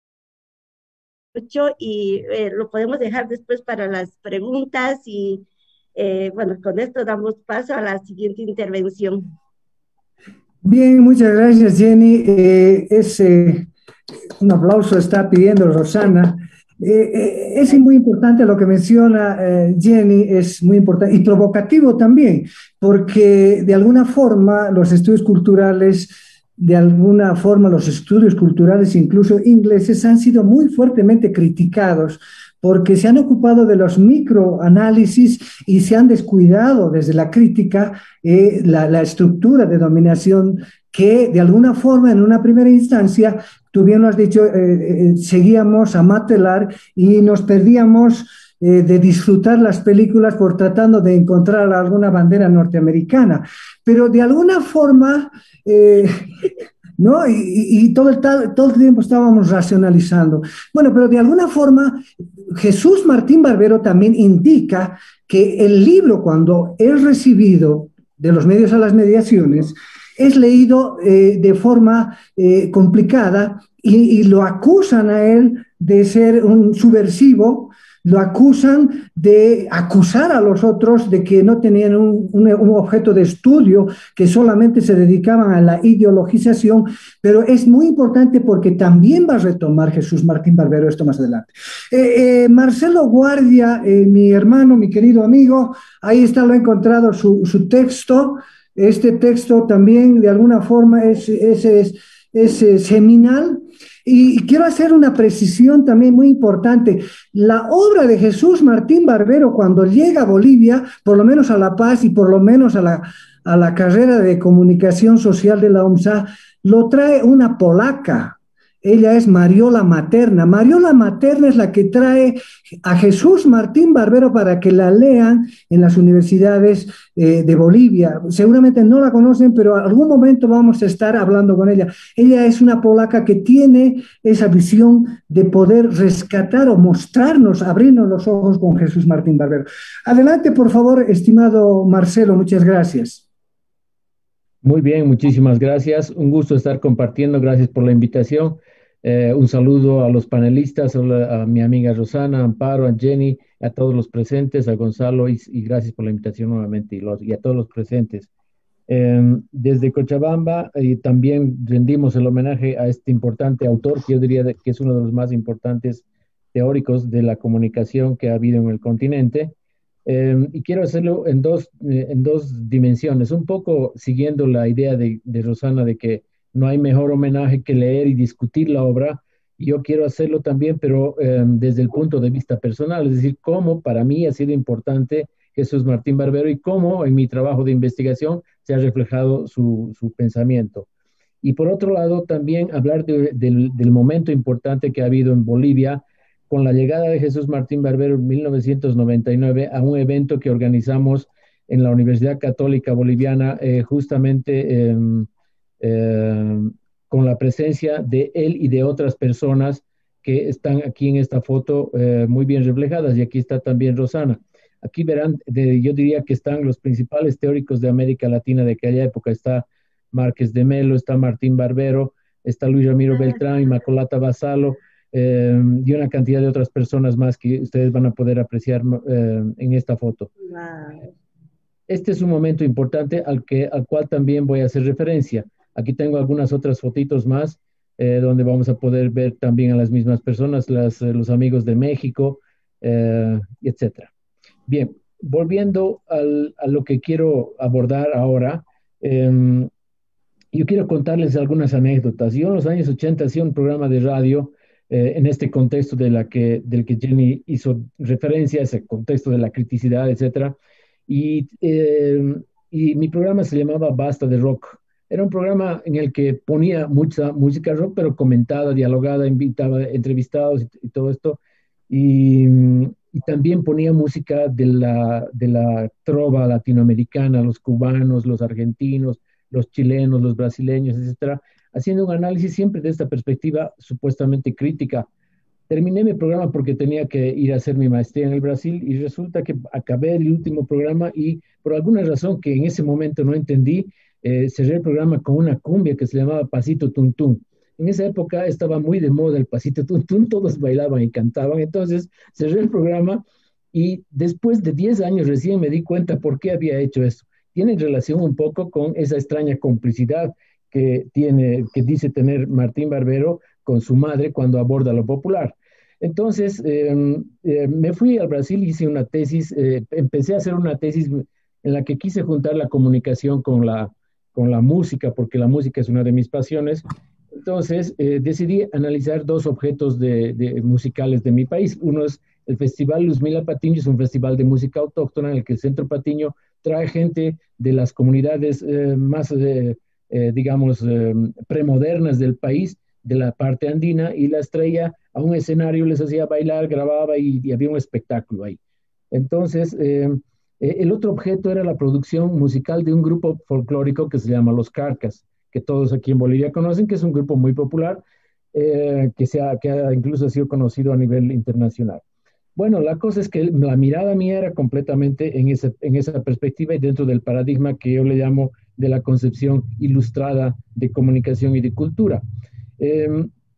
mucho y eh, lo podemos dejar después para las preguntas y eh, bueno, con esto damos paso a la siguiente intervención. Bien, muchas gracias, Jenny. Eh, es, eh, un aplauso está pidiendo Rosana. Eh, eh, es muy importante lo que menciona eh, Jenny, es muy importante y provocativo también, porque de alguna forma los estudios culturales, de alguna forma los estudios culturales, incluso ingleses, han sido muy fuertemente criticados porque se han ocupado de los microanálisis y se han descuidado desde la crítica eh, la, la estructura de dominación que de alguna forma en una primera instancia, tú bien lo has dicho, eh, eh, seguíamos a Matelar y nos perdíamos eh, de disfrutar las películas por tratando de encontrar alguna bandera norteamericana, pero de alguna forma... Eh, ¿no? Y, y, y todo, el, todo el tiempo estábamos racionalizando. Bueno, pero de alguna forma Jesús Martín Barbero también indica que el libro, cuando es recibido de los medios a las mediaciones, es leído eh, de forma eh, complicada y, y lo acusan a él de ser un subversivo, lo acusan de acusar a los otros de que no tenían un, un, un objeto de estudio, que solamente se dedicaban a la ideologización, pero es muy importante porque también va a retomar Jesús Martín Barbero esto más adelante. Eh, eh, Marcelo Guardia, eh, mi hermano, mi querido amigo, ahí está, lo he encontrado, su, su texto. Este texto también de alguna forma es, es, es, es, es seminal. Y quiero hacer una precisión también muy importante. La obra de Jesús Martín Barbero, cuando llega a Bolivia, por lo menos a La Paz y por lo menos a la, a la carrera de comunicación social de la UMSA, lo trae una polaca. Ella es Mariola Materna. Mariola Materna es la que trae a Jesús Martín Barbero para que la lean en las universidades eh, de Bolivia. Seguramente no la conocen, pero en algún momento vamos a estar hablando con ella. Ella es una polaca que tiene esa visión de poder rescatar o mostrarnos, abrirnos los ojos con Jesús Martín Barbero. Adelante, por favor, estimado Marcelo. Muchas gracias. Muy bien, muchísimas gracias. Un gusto estar compartiendo. Gracias por la invitación. Eh, un saludo a los panelistas, a, la, a mi amiga Rosana, a Amparo, a Jenny, a todos los presentes, a Gonzalo, y, y gracias por la invitación nuevamente, y, los, y a todos los presentes. Eh, desde Cochabamba eh, también rendimos el homenaje a este importante autor, que yo diría que es uno de los más importantes teóricos de la comunicación que ha habido en el continente. Eh, y quiero hacerlo en dos, eh, en dos dimensiones, un poco siguiendo la idea de, de Rosana de que no hay mejor homenaje que leer y discutir la obra. Yo quiero hacerlo también, pero eh, desde el punto de vista personal, es decir, cómo para mí ha sido importante Jesús Martín Barbero y cómo en mi trabajo de investigación se ha reflejado su, su pensamiento. Y por otro lado, también hablar de, del, del momento importante que ha habido en Bolivia con la llegada de Jesús Martín Barbero en mil novecientos noventa y nueve a un evento que organizamos en la Universidad Católica Boliviana, eh, justamente eh, eh, con la presencia de él y de otras personas que están aquí en esta foto eh, muy bien reflejadas, y aquí está también Rosana. Aquí verán, de, yo diría que están los principales teóricos de América Latina de aquella época. Está Márquez de Melo, está Martín Barbero, está Luis Ramiro Beltrán, Inmaculata Basalo, eh, y una cantidad de otras personas más que ustedes van a poder apreciar eh, en esta foto. Wow. Este es un momento importante al, que, al cual también voy a hacer referencia. Aquí tengo algunas otras fotitos más, eh, donde vamos a poder ver también a las mismas personas, las, eh, los amigos de México, eh, etcétera. Bien, volviendo al, a lo que quiero abordar ahora, eh, yo quiero contarles algunas anécdotas. Yo en los años ochenta hacía un programa de radio eh, en este contexto de la que, del que Jenny hizo referencia, ese contexto de la criticidad, etcétera. Y, eh, y mi programa se llamaba Basta de Rock. Era un programa en el que ponía mucha música rock, pero comentada, dialogada, invitaba entrevistados y, y todo esto. Y, y también ponía música de la, de la trova latinoamericana, los cubanos, los argentinos, los chilenos, los brasileños, etcétera, haciendo un análisis siempre de esta perspectiva supuestamente crítica. Terminé mi programa porque tenía que ir a hacer mi maestría en el Brasil, y resulta que acabé el último programa y por alguna razón que en ese momento no entendí, eh, cerré el programa con una cumbia que se llamaba Pasito Tum Tum. En esa época estaba muy de moda el Pasito Tum Tum, todos bailaban y cantaban, entonces cerré el programa y después de diez años recién me di cuenta por qué había hecho eso. Tiene relación un poco con esa extraña complicidad que, tiene, que dice tener Martín Barbero con su madre cuando aborda lo popular. Entonces, eh, eh, me fui al Brasil, hice una tesis, eh, empecé a hacer una tesis en la que quise juntar la comunicación con la, con la música, porque la música es una de mis pasiones. Entonces, eh, decidí analizar dos objetos de, de, musicales de mi país. Uno es el Festival Luzmila Patiño, es un festival de música autóctona en el que el Centro Patiño trae gente de las comunidades eh, más, eh, eh, digamos, eh, premodernas del país, de la parte andina, y las traía a un escenario, les hacía bailar, grababa y, y había un espectáculo ahí. Entonces, eh, eh, el otro objeto era la producción musical de un grupo folclórico que se llama Los Carcas, que todos aquí en Bolivia conocen, que es un grupo muy popular, eh, que, se ha, que ha incluso sido conocido a nivel internacional. Bueno, la cosa es que la mirada mía era completamente en esa, en esa perspectiva y dentro del paradigma que yo le llamo de la concepción ilustrada de comunicación y de cultura. Eh,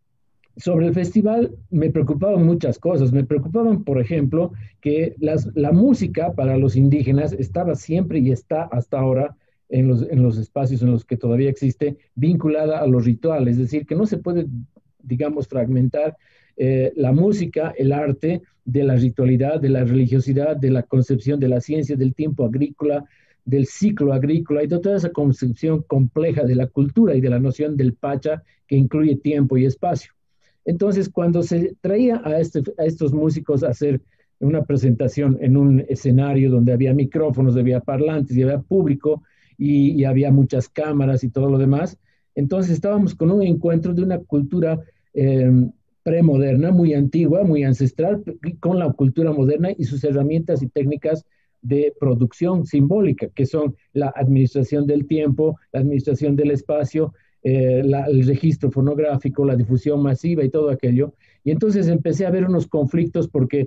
sobre el festival me preocupaban muchas cosas. Me preocupaban, por ejemplo, que las, la música para los indígenas estaba siempre y está hasta ahora en los, en los espacios en los que todavía existe, vinculada a los rituales. Es decir, que no se puede, digamos, fragmentar eh, la música, el arte, de la ritualidad, de la religiosidad, de la concepción de la ciencia, del tiempo agrícola, del ciclo agrícola y de toda esa concepción compleja de la cultura y de la noción del pacha que incluye tiempo y espacio. Entonces, cuando se traía a, este, a estos músicos a hacer una presentación en un escenario donde había micrófonos, había parlantes y había público y, y había muchas cámaras y todo lo demás, entonces estábamos con un encuentro de una cultura eh, premoderna, muy antigua, muy ancestral, con la cultura moderna y sus herramientas y técnicas de producción simbólica, que son la administración del tiempo, la administración del espacio, eh, la, el registro fonográfico, la difusión masiva y todo aquello. Y entonces empecé a ver unos conflictos porque,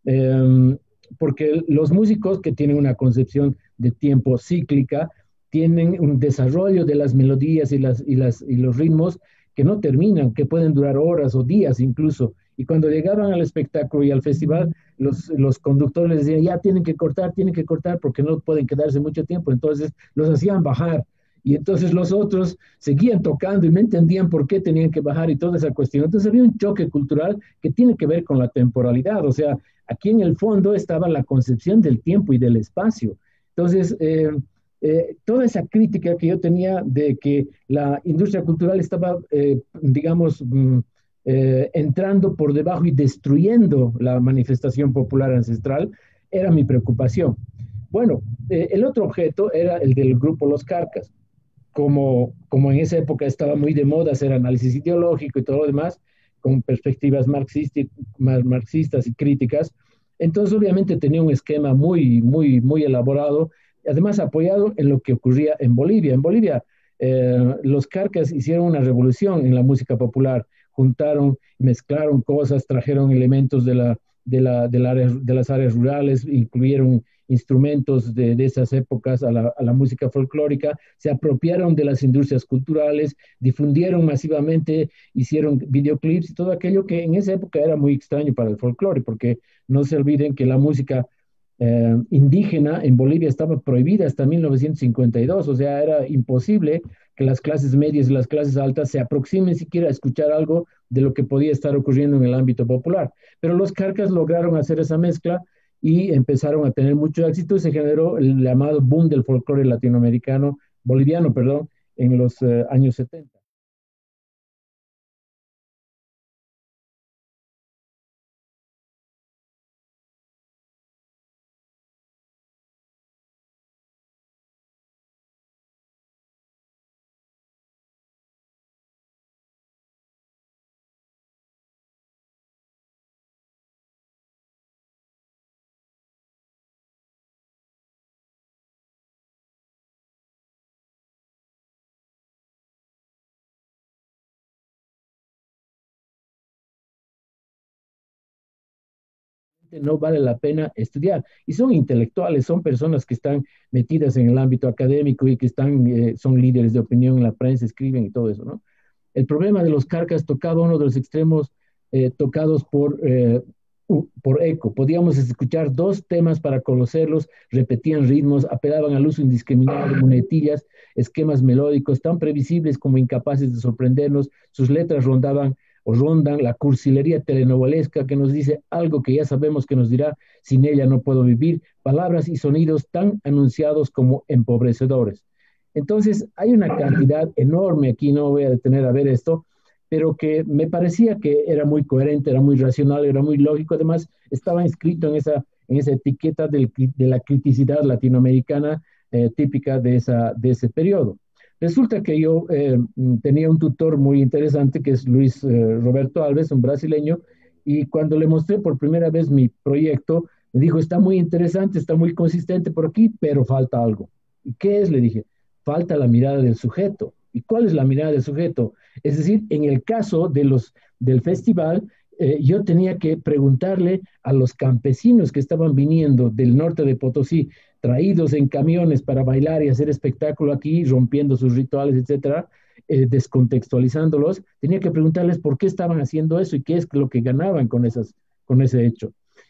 eh, porque los músicos que tienen una concepción de tiempo cíclica tienen un desarrollo de las melodías y, las, y, las, y los ritmos que no terminan, que pueden durar horas o días incluso. Y cuando llegaban al espectáculo y al festival, los, los conductores les decían, ya tienen que cortar, tienen que cortar porque no pueden quedarse mucho tiempo. Entonces los hacían bajar. Y entonces los otros seguían tocando y no entendían por qué tenían que bajar y toda esa cuestión. Entonces había un choque cultural que tiene que ver con la temporalidad. O sea, aquí en el fondo estaba la concepción del tiempo y del espacio. Entonces, eh, Eh, toda esa crítica que yo tenía de que la industria cultural estaba, eh, digamos, mm, eh, entrando por debajo y destruyendo la manifestación popular ancestral, era mi preocupación. Bueno, eh, el otro objeto era el del grupo Los Carcas. Como, como en esa época estaba muy de moda hacer análisis ideológico y todo lo demás, con perspectivas marxistas, marxistas y críticas, entonces obviamente tenía un esquema muy, muy, muy elaborado, además apoyado en lo que ocurría en Bolivia. En Bolivia, eh, los Carcas hicieron una revolución en la música popular, juntaron, mezclaron cosas, trajeron elementos de, la, de, la, de, la área, de las áreas rurales, incluyeron instrumentos de, de esas épocas a la, a la música folclórica, se apropiaron de las industrias culturales, difundieron masivamente, hicieron videoclips y todo aquello que en esa época era muy extraño para el folclore, porque no se olviden que la música eh, indígena en Bolivia estaba prohibida hasta mil novecientos cincuenta y dos, o sea, era imposible que las clases medias y las clases altas se aproximen siquiera a escuchar algo de lo que podía estar ocurriendo en el ámbito popular. Pero los Carcas lograron hacer esa mezcla y empezaron a tener mucho éxito y se generó el llamado boom del folclore latinoamericano, boliviano, perdón, en los eh, años setenta. No vale la pena estudiar. Y son intelectuales, son personas que están metidas en el ámbito académico y que están, eh, son líderes de opinión en la prensa, escriben y todo eso, ¿no? El problema de los Carcas tocaba uno de los extremos eh, tocados por, eh, uh, por eco. Podíamos escuchar dos temas para conocerlos, repetían ritmos, apelaban al uso indiscriminado de muletillas, esquemas melódicos tan previsibles como incapaces de sorprendernos. Sus letras rondaban o rondan la cursilería telenovelesca que nos dice algo que ya sabemos que nos dirá, sin ella no puedo vivir, palabras y sonidos tan anunciados como empobrecedores. Entonces, hay una cantidad enorme aquí, no voy a detener a ver esto, pero que me parecía que era muy coherente, era muy racional, era muy lógico, además estaba inscrito en esa, en esa etiqueta del, de la criticidad latinoamericana eh, típica de, esa, de ese periodo. Resulta que yo eh, tenía un tutor muy interesante que es Luis eh, Roberto Alves, un brasileño, y cuando le mostré por primera vez mi proyecto, me dijo, está muy interesante, está muy consistente por aquí, pero falta algo. ¿Y qué es? Le dije, falta la mirada del sujeto. ¿Y cuál es la mirada del sujeto? Es decir, en el caso de los, del festival, eh, yo tenía que preguntarle a los campesinos que estaban viniendo del norte de Potosí, traídos en camiones para bailar y hacer espectáculo aquí, rompiendo sus rituales, etcétera, eh, descontextualizándolos, tenía que preguntarles por qué estaban haciendo eso y qué es lo que ganaban con, esas, con ese hecho.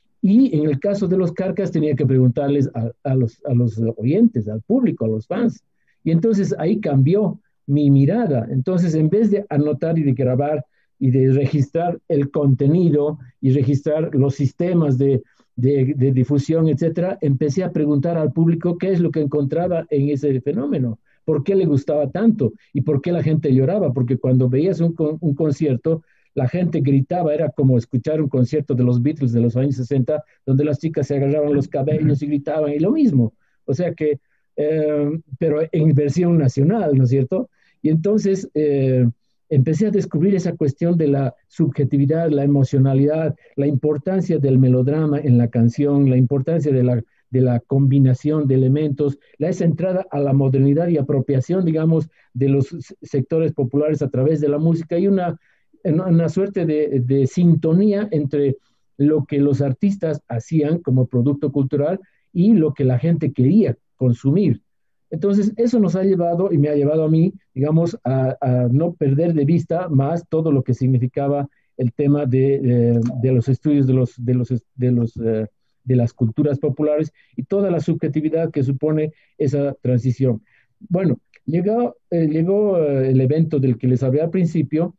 Y en el caso de los Carcas tenía que preguntarles a, a, los, a los oyentes, al público, a los fans. Y entonces ahí cambió mi mirada. Entonces, en vez de anotar y de grabar y de registrar el contenido y registrar los sistemas de, de, de difusión, etcétera, empecé a preguntar al público qué es lo que encontraba en ese fenómeno, por qué le gustaba tanto y por qué la gente lloraba, porque cuando veías un, un concierto, la gente gritaba, era como escuchar un concierto de los Beatles de los años sesenta, donde las chicas se agarraban los cabellos y gritaban, y lo mismo. O sea que, eh, pero en versión nacional, ¿no es cierto? Y entonces, eh, empecé a descubrir esa cuestión de la subjetividad, la emocionalidad, la importancia del melodrama en la canción, la importancia de la, de la combinación de elementos, la esa entrada a la modernidad y apropiación, digamos, de los sectores populares a través de la música y una, una suerte de, de sintonía entre lo que los artistas hacían como producto cultural y lo que la gente quería consumir. Entonces, eso nos ha llevado y me ha llevado a mí, digamos, a, a no perder de vista más todo lo que significaba el tema de, de, de los estudios de, los, de, los, de, los, uh, de las culturas populares y toda la subjetividad que supone esa transición. Bueno, llegó, eh, llegó uh, el evento del que les hablé al principio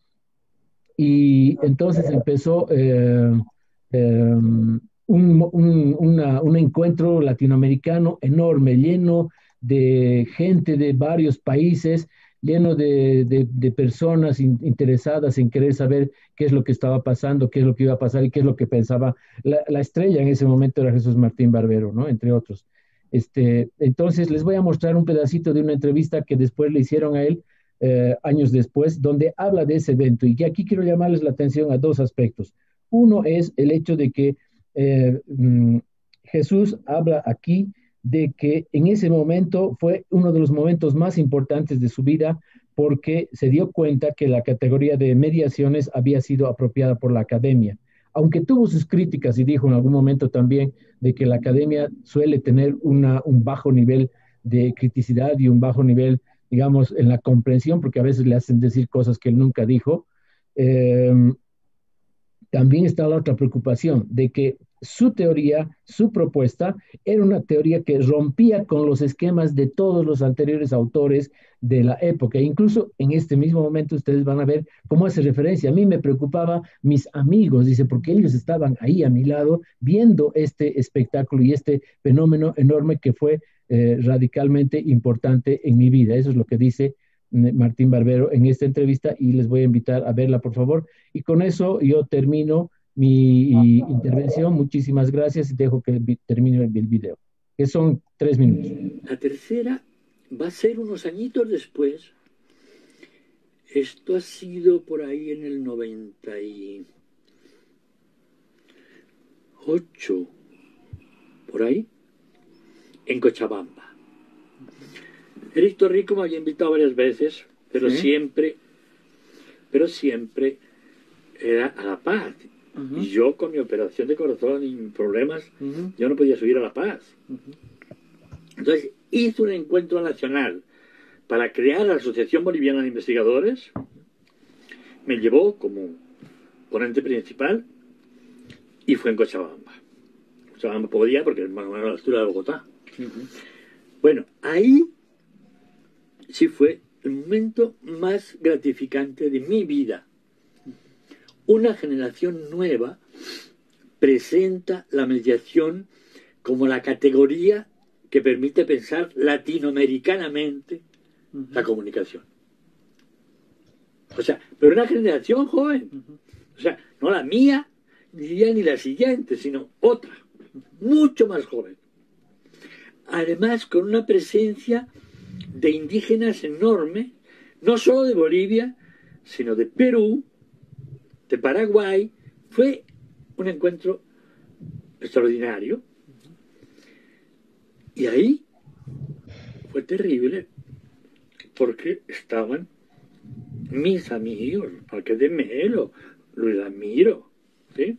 y entonces empezó eh, eh, un, un, una, un encuentro latinoamericano enorme, lleno de gente de varios países, lleno de, de, de personas in, interesadas en querer saber qué es lo que estaba pasando, qué es lo que iba a pasar y qué es lo que pensaba. La, la estrella en ese momento era Jesús Martín Barbero, ¿no? Entre otros. Este, entonces les voy a mostrar un pedacito de una entrevista que después le hicieron a él, eh, años después, donde habla de ese evento. Y que aquí quiero llamarles la atención a dos aspectos. Uno es el hecho de que eh, mm, Jesús habla aquí de que en ese momento fue uno de los momentos más importantes de su vida porque se dio cuenta que la categoría de mediaciones había sido apropiada por la academia. Aunque tuvo sus críticas y dijo en algún momento también de que la academia suele tener una, un bajo nivel de criticidad y un bajo nivel, digamos, en la comprensión, porque a veces le hacen decir cosas que él nunca dijo, eh, también está la otra preocupación de que su teoría, su propuesta, era una teoría que rompía con los esquemas de todos los anteriores autores de la época. Incluso en este mismo momento ustedes van a ver cómo hace referencia. A mí me preocupaba mis amigos, dice, porque ellos estaban ahí a mi lado viendo este espectáculo y este fenómeno enorme que fue eh, radicalmente importante en mi vida. Eso es lo que dice Martín Barbero en esta entrevista y les voy a invitar a verla, por favor. Y con eso yo termino mi intervención. Muchísimas gracias y dejo que termine el video, que son tres minutos. La tercera va a ser unos añitos después. Esto ha sido por ahí en el noventa y ocho, por ahí, en Cochabamba. Eric Rico me había invitado varias veces, pero ¿sí? siempre, pero siempre era a La Paz. Uh-huh. Y yo con mi operación de corazón y mis problemas, uh-huh. yo no podía subir a La Paz. Uh-huh. Entonces hizo un encuentro nacional para crear la Asociación Boliviana de Investigadores. Me llevó como ponente principal y fue en Cochabamba. Cochabamba podía porque es más o menos a la altura de Bogotá. Uh-huh. Bueno, ahí sí fue el momento más gratificante de mi vida. Una generación nueva presenta la mediación como la categoría que permite pensar latinoamericanamente uh-huh. la comunicación. O sea, pero una generación joven. Uh-huh. O sea, no la mía, diría ni la siguiente, sino otra, mucho más joven. Además, con una presencia de indígenas enorme, no solo de Bolivia, sino de Perú, de Paraguay. Fue un encuentro extraordinario. Y ahí fue terrible, porque estaban mis amigos, Marqués de Melo, Luis Ramiro, ¿sí?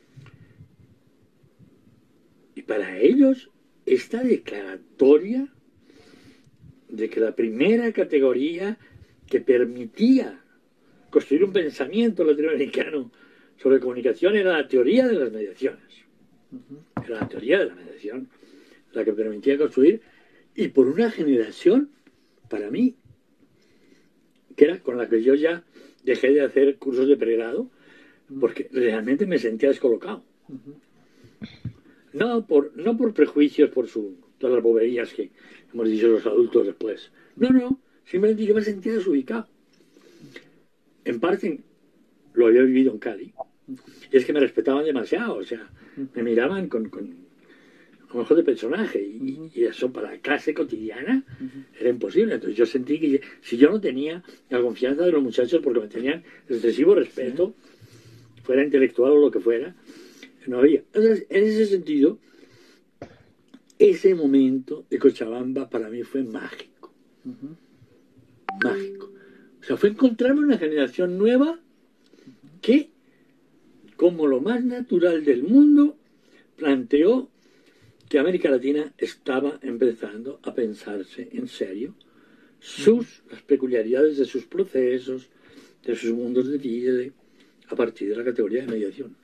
Y para ellos, esta declaratoria de que la primera categoría que permitía construir un pensamiento latinoamericano sobre comunicación era la teoría de las mediaciones. Uh-huh. Era la teoría de la mediación la que permitía construir, y por una generación, para mí, que era con la que yo ya dejé de hacer cursos de pregrado, porque realmente me sentía descolocado. Uh-huh. No por, no por prejuicios, por su, todas las boberías que hemos dicho los adultos después. No, no, simplemente yo me sentía desubicado. En parte lo había vivido en Cali. Y es que me respetaban demasiado, o sea, me miraban con, con a lo mejor de personaje, y, y eso para la clase cotidiana era imposible. Entonces yo sentí que si yo no tenía la confianza de los muchachos porque me tenían excesivo respeto, fuera intelectual o lo que fuera, no había. Entonces, en ese sentido, ese momento de Cochabamba para mí fue mágico. Uh-huh. Mágico. O sea, fue encontrarme una generación nueva que, como lo más natural del mundo, planteó que América Latina estaba empezando a pensarse en serio sus, las peculiaridades de sus procesos, de sus mundos de vida, de, a partir de la categoría de mediación.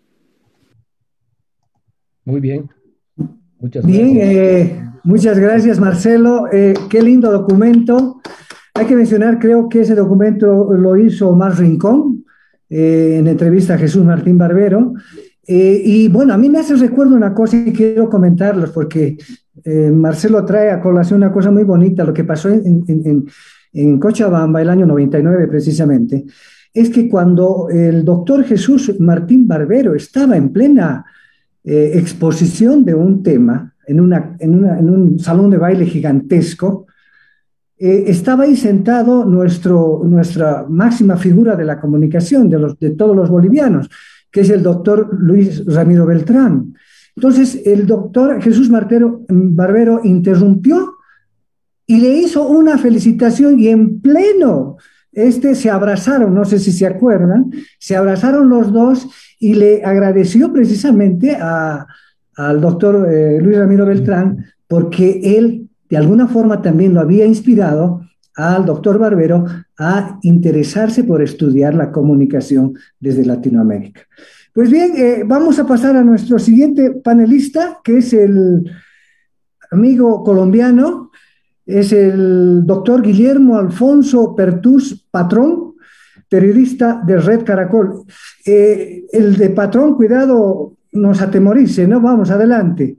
Muy bien. Muchas bien, gracias. Eh, muchas gracias, Marcelo. Eh, qué lindo documento. Hay que mencionar, creo que ese documento lo hizo Omar Rincón, eh, en entrevista a Jesús Martín Barbero. Eh, y bueno, a mí me hace recuerdo una cosa y quiero comentarlos porque eh, Marcelo trae a colación una cosa muy bonita, lo que pasó en, en, en, en Cochabamba el año noventa y nueve precisamente, es que cuando el doctor Jesús Martín Barbero estaba en plena eh, exposición de un tema, en, una, en, una, en un salón de baile gigantesco, eh, estaba ahí sentado nuestro, nuestra máxima figura de la comunicación de, los, de todos los bolivianos, que es el doctor Luis Ramiro Beltrán. Entonces, el doctor Jesús Martero, Barbero interrumpió y le hizo una felicitación y en pleno, este, se abrazaron, no sé si se acuerdan, se abrazaron los dos y le agradeció precisamente a, al doctor eh, Luis Ramiro Beltrán porque él, de alguna forma, también lo había inspirado al doctor Barbero a interesarse por estudiar la comunicación desde Latinoamérica. Pues bien, eh, vamos a pasar a nuestro siguiente panelista, que es el amigo colombiano, es el doctor Guillermo Alfonso Pertús Patrón, periodista de Red Caracol. Eh, el de Patrón, cuidado, nos atemorice, ¿no? Vamos, adelante.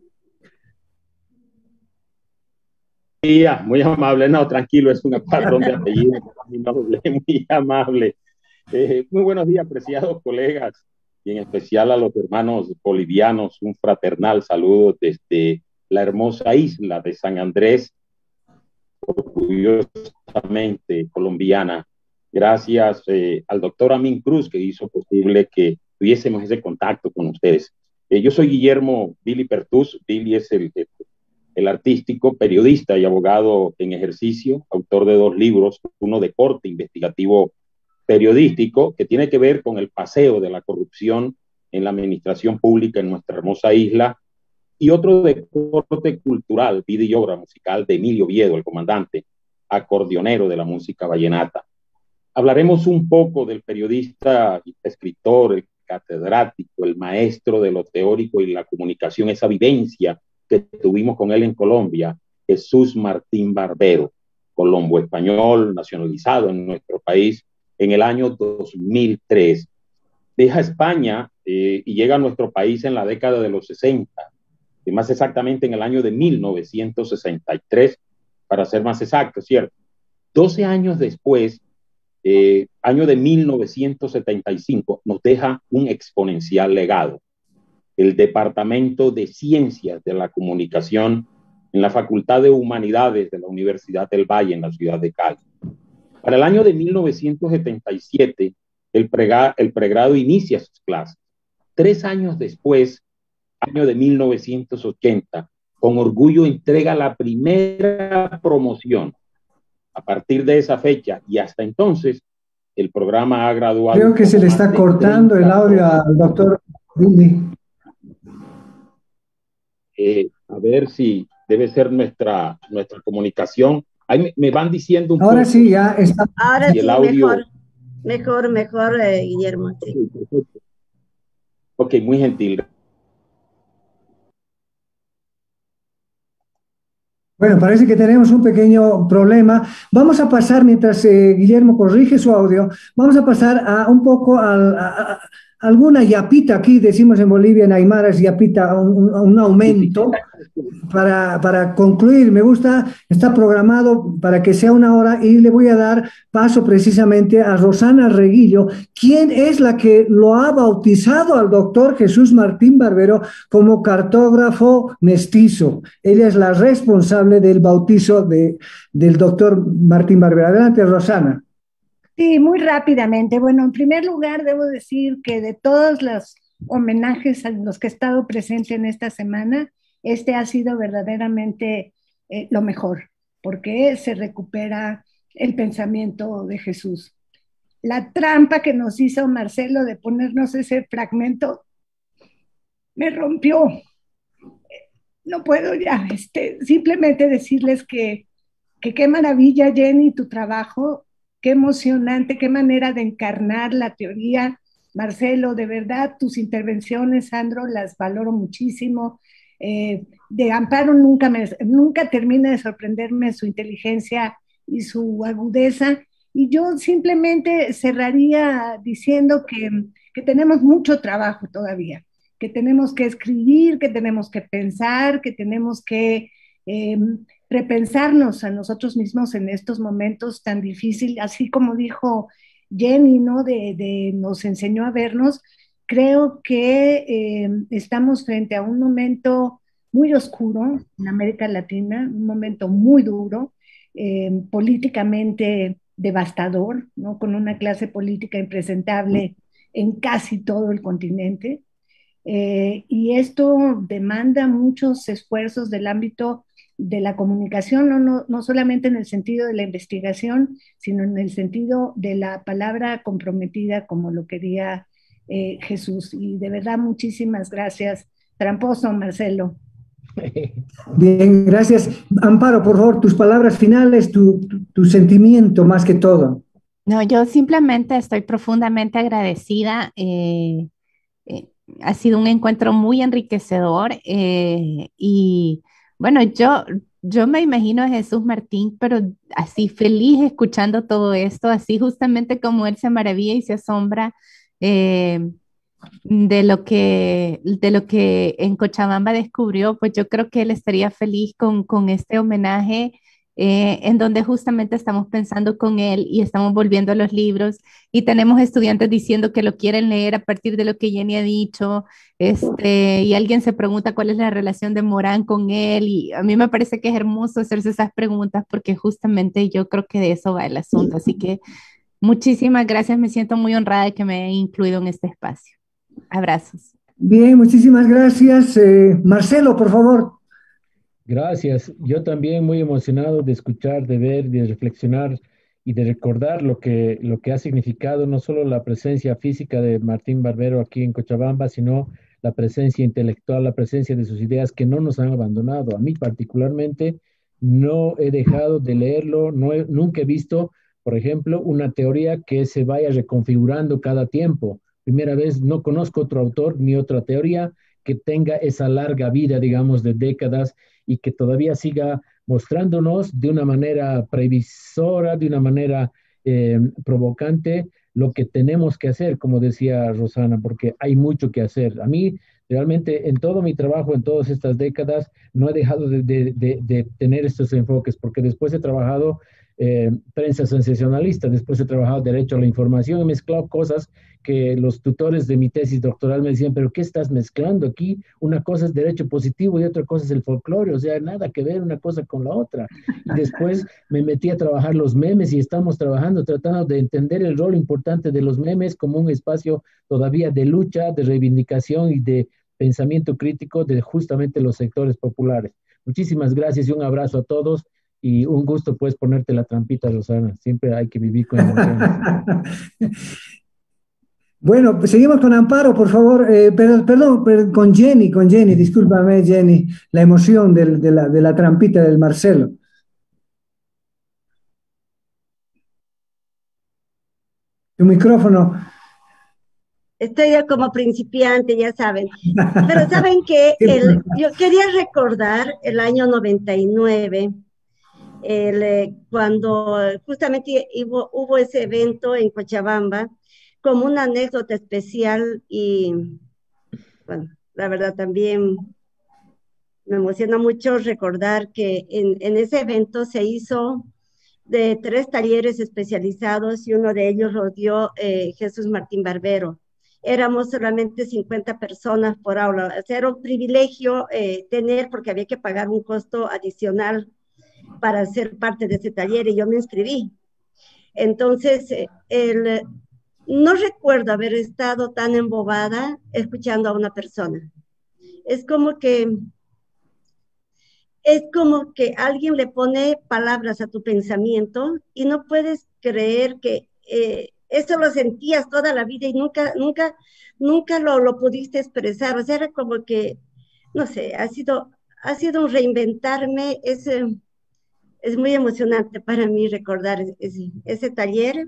Muy amable, no, tranquilo, es un patrón de apellido, muy amable, muy amable. Eh, muy buenos días, apreciados colegas, y en especial a los hermanos bolivianos, un fraternal saludo desde la hermosa isla de San Andrés, orgullosamente colombiana. Gracias eh, al doctor Amin Cruz, que hizo posible que tuviésemos ese contacto con ustedes. Eh, yo soy Guillermo Billy Pertús. Billy es el, el el artístico, periodista y abogado en ejercicio, autor de dos libros, uno de corte investigativo periodístico, que tiene que ver con el paseo de la corrupción en la administración pública en nuestra hermosa isla, y otro de corte cultural, vida y obra musical de Emilio Oviedo, el comandante, acordeonero de la música vallenata. Hablaremos un poco del periodista, escritor, el catedrático, el maestro de lo teórico y la comunicación, esa vivencia que tuvimos con él en Colombia, Jesús Martín Barbero, colombo español, nacionalizado en nuestro país en el año dos mil tres. Deja España eh, y llega a nuestro país en la década de los sesenta, y más exactamente en el año de mil novecientos sesenta y tres, para ser más exacto, ¿cierto? doce años después, eh, año de mil novecientos setenta y cinco, nos deja un exponencial legado. El Departamento de Ciencias de la Comunicación en la Facultad de Humanidades de la Universidad del Valle en la ciudad de Cali. Para el año de mil novecientos setenta y siete, el, prega, el pregrado inicia sus clases. Tres años después, año de mil novecientos ochenta, con orgullo entrega la primera promoción. A partir de esa fecha y hasta entonces, el programa ha graduado... Creo que se le está cortando el audio al doctor Billy. Eh, a ver si debe ser nuestra, nuestra comunicación. Ahí me, me van diciendo un Ahora poco. sí, ya está. Ahora Y el sí, audio... mejor, mejor, mejor, eh, Guillermo. Sí. Ok, muy gentil. Bueno, parece que tenemos un pequeño problema. Vamos a pasar, mientras eh, Guillermo corrige su audio, vamos a pasar a un poco al, a, alguna yapita, aquí decimos en Bolivia, en Aymara es yapita, un, un aumento para, para concluir. Me gusta, está programado para que sea una hora y le voy a dar paso precisamente a Rosana Reguillo, quien es la que lo ha bautizado al doctor Jesús Martín Barbero como cartógrafo mestizo. Ella es la responsable del bautizo de, del doctor Martín Barbero. Adelante, Rosana. Sí, muy rápidamente. Bueno, en primer lugar, debo decir que de todos los homenajes a los que he estado presente en esta semana, este ha sido verdaderamente eh, lo mejor, porque se recupera el pensamiento de Jesús. La trampa que nos hizo Marcelo de ponernos ese fragmento me rompió. No puedo ya, este, simplemente decirles que, que qué maravilla, Jenny, tu trabajo. Qué emocionante, qué manera de encarnar la teoría. Marcelo, de verdad, tus intervenciones, Sandro, las valoro muchísimo. Eh, de Amparo nunca, me, nunca termina de sorprenderme su inteligencia y su agudeza. Y yo simplemente cerraría diciendo que, que tenemos mucho trabajo todavía, que tenemos que escribir, que tenemos que pensar, que tenemos que... Eh, repensarnos a nosotros mismos en estos momentos tan difíciles, así como dijo Jenny, ¿no? De, de nos enseñó a vernos. Creo que eh, estamos frente a un momento muy oscuro en América Latina, un momento muy duro, eh, políticamente devastador, ¿no? Con una clase política impresentable en casi todo el continente. Eh, y esto demanda muchos esfuerzos del ámbito de la comunicación, no, no, no solamente en el sentido de la investigación, sino en el sentido de la palabra comprometida, como lo quería eh, Jesús. Y de verdad, muchísimas gracias. Tramposo, Marcelo. Bien, gracias. Amparo, por favor, tus palabras finales, tu, tu, tu sentimiento más que todo. No, yo simplemente estoy profundamente agradecida. Eh, eh, ha sido un encuentro muy enriquecedor eh, y bueno, yo, yo me imagino a Jesús Martín, pero así feliz escuchando todo esto, así justamente como él se maravilla y se asombra eh, de lo que, de lo que en Cochabamba descubrió, pues yo creo que él estaría feliz con, con este homenaje eh, en donde justamente estamos pensando con él y estamos volviendo a los libros y tenemos estudiantes diciendo que lo quieren leer a partir de lo que Jenny ha dicho, este, y alguien se pregunta cuál es la relación de Morán con él y a mí me parece que es hermoso hacerse esas preguntas porque justamente yo creo que de eso va el asunto, así que muchísimas gracias, me siento muy honrada de que me hayan incluido en este espacio. Abrazos. Bien, muchísimas gracias. Eh, Marcelo, por favor. Gracias. Yo también muy emocionado de escuchar, de ver, de reflexionar y de recordar lo que, lo que ha significado no solo la presencia física de Martín Barbero aquí en Cochabamba, sino la presencia intelectual, la presencia de sus ideas que no nos han abandonado. A mí particularmente no he dejado de leerlo, no he, nunca he visto, por ejemplo, una teoría que se vaya reconfigurando cada tiempo. Primera vez, no conozco otro autor ni otra teoría que tenga esa larga vida, digamos, de décadas y que todavía siga mostrándonos de una manera previsora, de una manera eh, provocante, lo que tenemos que hacer, como decía Rosana, porque hay mucho que hacer. A mí, realmente, en todo mi trabajo, en todas estas décadas, no he dejado de, de, de, de tener estos enfoques, porque después he trabajado eh, prensa sensacionalista, después he trabajado derecho a la información, he mezclado cosas que los tutores de mi tesis doctoral me decían, pero ¿qué estás mezclando aquí? Una cosa es derecho positivo y otra cosa es el folclore, o sea, nada que ver una cosa con la otra. Y después me metí a trabajar los memes y estamos trabajando, tratando de entender el rol importante de los memes como un espacio todavía de lucha, de reivindicación y de pensamiento crítico de justamente los sectores populares. Muchísimas gracias y un abrazo a todos. Y un gusto, pues, ponerte la trampita, Rosana. Siempre hay que vivir con emociones. Bueno, pues seguimos con Amparo, por favor. Eh, perdón, perdón, perdón, con Jenny, con Jenny, discúlpame, Jenny, la emoción del, de, la, de la trampita del Marcelo. Tu micrófono. Estoy ya como principiante, ya saben. Pero saben que el, yo quería recordar el año noventa y nueve. El, eh, cuando justamente hubo, hubo ese evento en Cochabamba, como una anécdota especial y, bueno, la verdad también me emociona mucho recordar que en, en ese evento se hizo de tres talleres especializados y uno de ellos lo dio eh, Jesús Martín Barbero. Éramos solamente cincuenta personas por aula. O sea, era un privilegio eh, tener, porque había que pagar un costo adicional para ser parte de ese taller y yo me inscribí. Entonces, eh, el, no recuerdo haber estado tan embobada escuchando a una persona. Es como que Es como que alguien le pone palabras a tu pensamiento y no puedes creer que eh, eso lo sentías toda la vida y nunca, nunca, nunca lo, lo pudiste expresar. O sea, era como que, no sé, ha sido, ha sido un reinventarme. Es, eh, es muy emocionante para mí recordar ese, ese taller.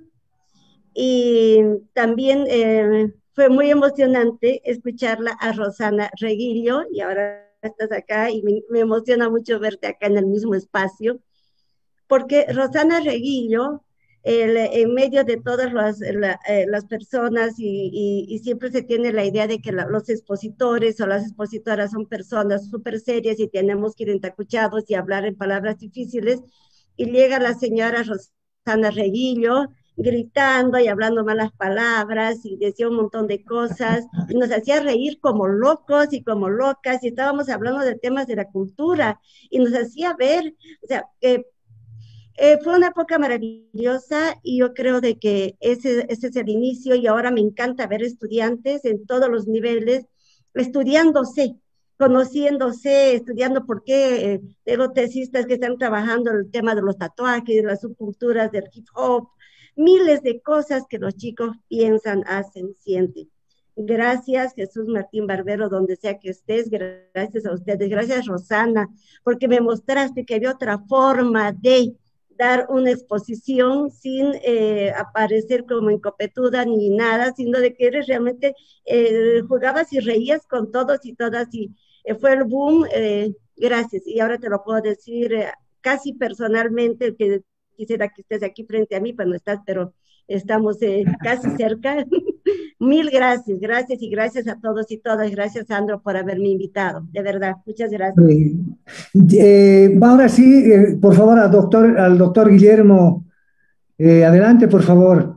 Y también eh, fue muy emocionante escucharla a Rosana Reguillo, y ahora estás acá y me, me emociona mucho verte acá en el mismo espacio, porque Rosana Reguillo, el, en medio de todas las, la, eh, las personas, y, y, y siempre se tiene la idea de que la, los expositores o las expositoras son personas súper serias y tenemos que ir entacuchados y hablar en palabras difíciles, y llega la señora Rosana Reguillo, gritando y hablando malas palabras y decía un montón de cosas y nos hacía reír como locos y como locas y estábamos hablando de temas de la cultura y nos hacía ver, o sea, que eh, fue una época maravillosa y yo creo de que ese, ese es el inicio y ahora me encanta ver estudiantes en todos los niveles estudiándose, conociéndose, estudiando por qué, eh, tengo tesistas que están trabajando el tema de los tatuajes, de las subculturas del hip hop, miles de cosas que los chicos piensan, hacen, sienten. Gracias, Jesús Martín Barbero, donde sea que estés, gracias a ustedes, gracias, Rosana, porque me mostraste que había otra forma de dar una exposición sin eh, aparecer como encopetuda ni nada, sino de que eres realmente, eh, jugabas y reías con todos y todas, y eh, fue el boom, eh, gracias, y ahora te lo puedo decir eh, casi personalmente, que quisiera que estés aquí frente a mí, pues no estás, pero estamos eh, casi cerca. Mil gracias, gracias y gracias a todos y todas. Gracias, Sandro, por haberme invitado. De verdad, muchas gracias. Eh, eh, ahora sí, eh, por favor, al doctor, al doctor Guillermo. Eh, adelante, por favor.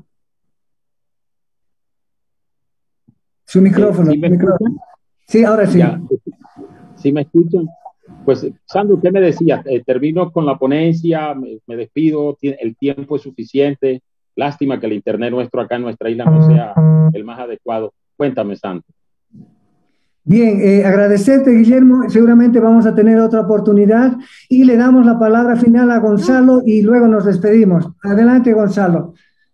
Su micrófono. ¿Sí me micrófono. Sí, ahora sí. Ya. ¿Sí me escuchan? Pues, Sandro, ¿qué me decía? Eh, termino con la ponencia, me, me despido, el tiempo es suficiente. Lástima que el internet nuestro acá en nuestra isla no sea el más adecuado. Cuéntame, Sandro. Bien, eh, agradecerte, Guillermo. Seguramente vamos a tener otra oportunidad y le damos la palabra final a Gonzalo y luego nos despedimos. Adelante, Gonzalo.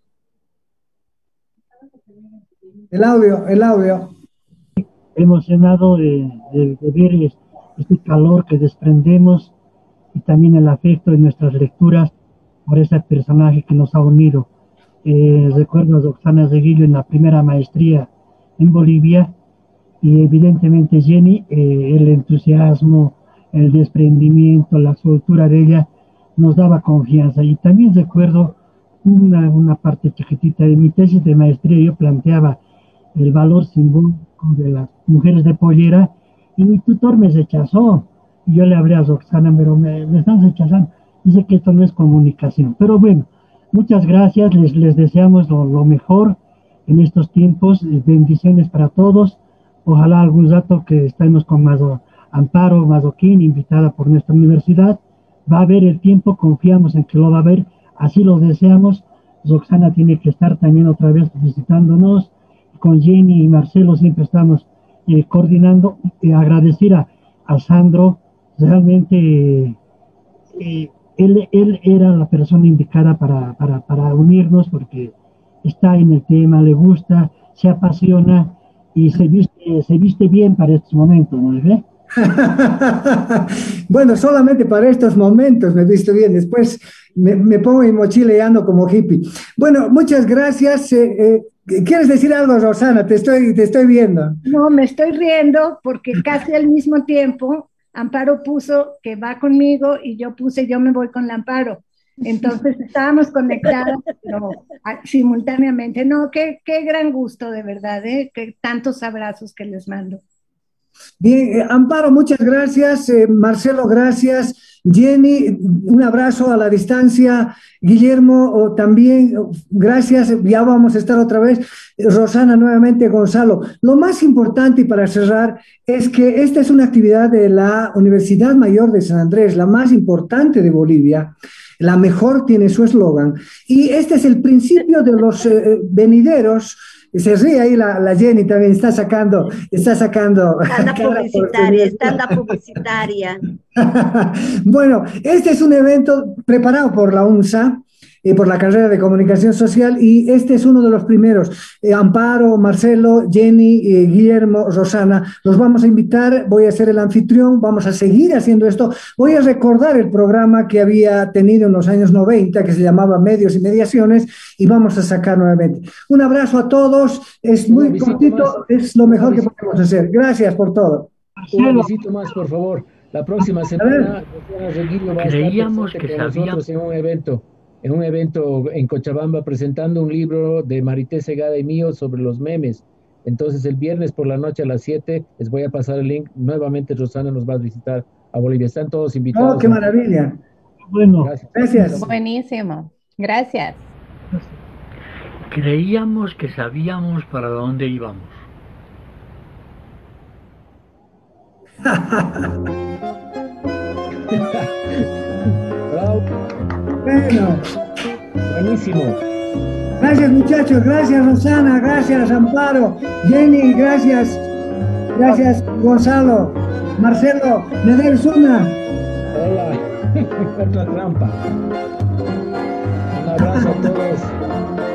El audio, el audio. Emocionado de, de, de ver este calor que desprendemos y también el afecto de nuestras lecturas por ese personaje que nos ha unido. Eh, recuerdo a Roxana Reguillo en la primera maestría en Bolivia y evidentemente Jenny, eh, el entusiasmo, el desprendimiento, la soltura de ella nos daba confianza. Y también recuerdo una, una parte chiquitita de mi tesis de maestría, yo planteaba el valor simbólico de las mujeres de pollera y mi tutor me rechazó. Yo le hablé a Roxana, pero me, me están rechazando. Dice que esto no es comunicación. Pero bueno, muchas gracias, les, les deseamos lo, lo mejor en estos tiempos. Bendiciones para todos. Ojalá algún rato que estemos con Mazo, Amparo Mazoquín, invitada por nuestra universidad. Va a haber el tiempo, confiamos en que lo va a haber, así lo deseamos. Roxana tiene que estar también otra vez visitándonos. Con Jenny y Marcelo siempre estamos eh, coordinando. Eh, agradecer a, a Sandro, realmente eh, él, él era la persona indicada para, para, para unirnos porque está en el tema, le gusta, se apasiona y se viste, se viste bien para estos momentos, ¿no ve? Bueno, solamente para estos momentos me he visto bien, después me, me pongo mi mochila y ando como hippie. Bueno, muchas gracias. Eh, eh, ¿Quieres decir algo, Rosana? Te estoy, te estoy viendo. No, me estoy riendo porque casi al mismo tiempo Amparo puso que va conmigo y yo puse yo me voy con la Amparo. Entonces estábamos conectadas, pero simultáneamente. No, qué, qué gran gusto, de verdad, ¿eh? Qué tantos abrazos que les mando. Bien, eh, Amparo, muchas gracias. Eh, Marcelo, gracias. Jenny, un abrazo a la distancia. Guillermo, oh, también, oh, gracias. Ya vamos a estar otra vez. Eh, Rosana, nuevamente, Gonzalo. Lo más importante, y para cerrar, es que esta es una actividad de la Universidad Mayor de San Andrés, la más importante de Bolivia. La mejor tiene su eslogan. Y este es el principio de los eh, venideros. Se ríe ahí la, la Jenny también, está sacando, está sacando. Estanda publicitaria, estanda publicitaria. Bueno, este es un evento preparado por la UNSA, eh, por la carrera de Comunicación Social, y este es uno de los primeros. Eh, Amparo, Marcelo, Jenny, eh, Guillermo, Rosana, los vamos a invitar, voy a ser el anfitrión, vamos a seguir haciendo esto. Voy a recordar el programa que había tenido en los años noventa, que se llamaba Medios y Mediaciones, y vamos a sacar nuevamente. Un abrazo a todos, es muy cortito, es lo mejor que podemos hacer. Gracias por todo. Un visito más, por favor. La próxima semana, va creíamos a estar que con nosotros en un evento. en un evento en Cochabamba presentando un libro de Marité Segada y mío sobre los memes. Entonces el viernes por la noche a las siete les voy a pasar el link. Nuevamente Rosana nos va a visitar a Bolivia. Están todos invitados. ¡Oh, qué maravilla! Bueno, gracias. Gracias. Buenísimo. Gracias. Creíamos que sabíamos para dónde íbamos. Bravo. Bueno. Buenísimo. Gracias, muchachos. Gracias, Rosana. Gracias, Amparo. Jenny, gracias. Gracias, Gonzalo. Marcelo, Medel Zuna. Hola. Otra trampa. Un abrazo a todos.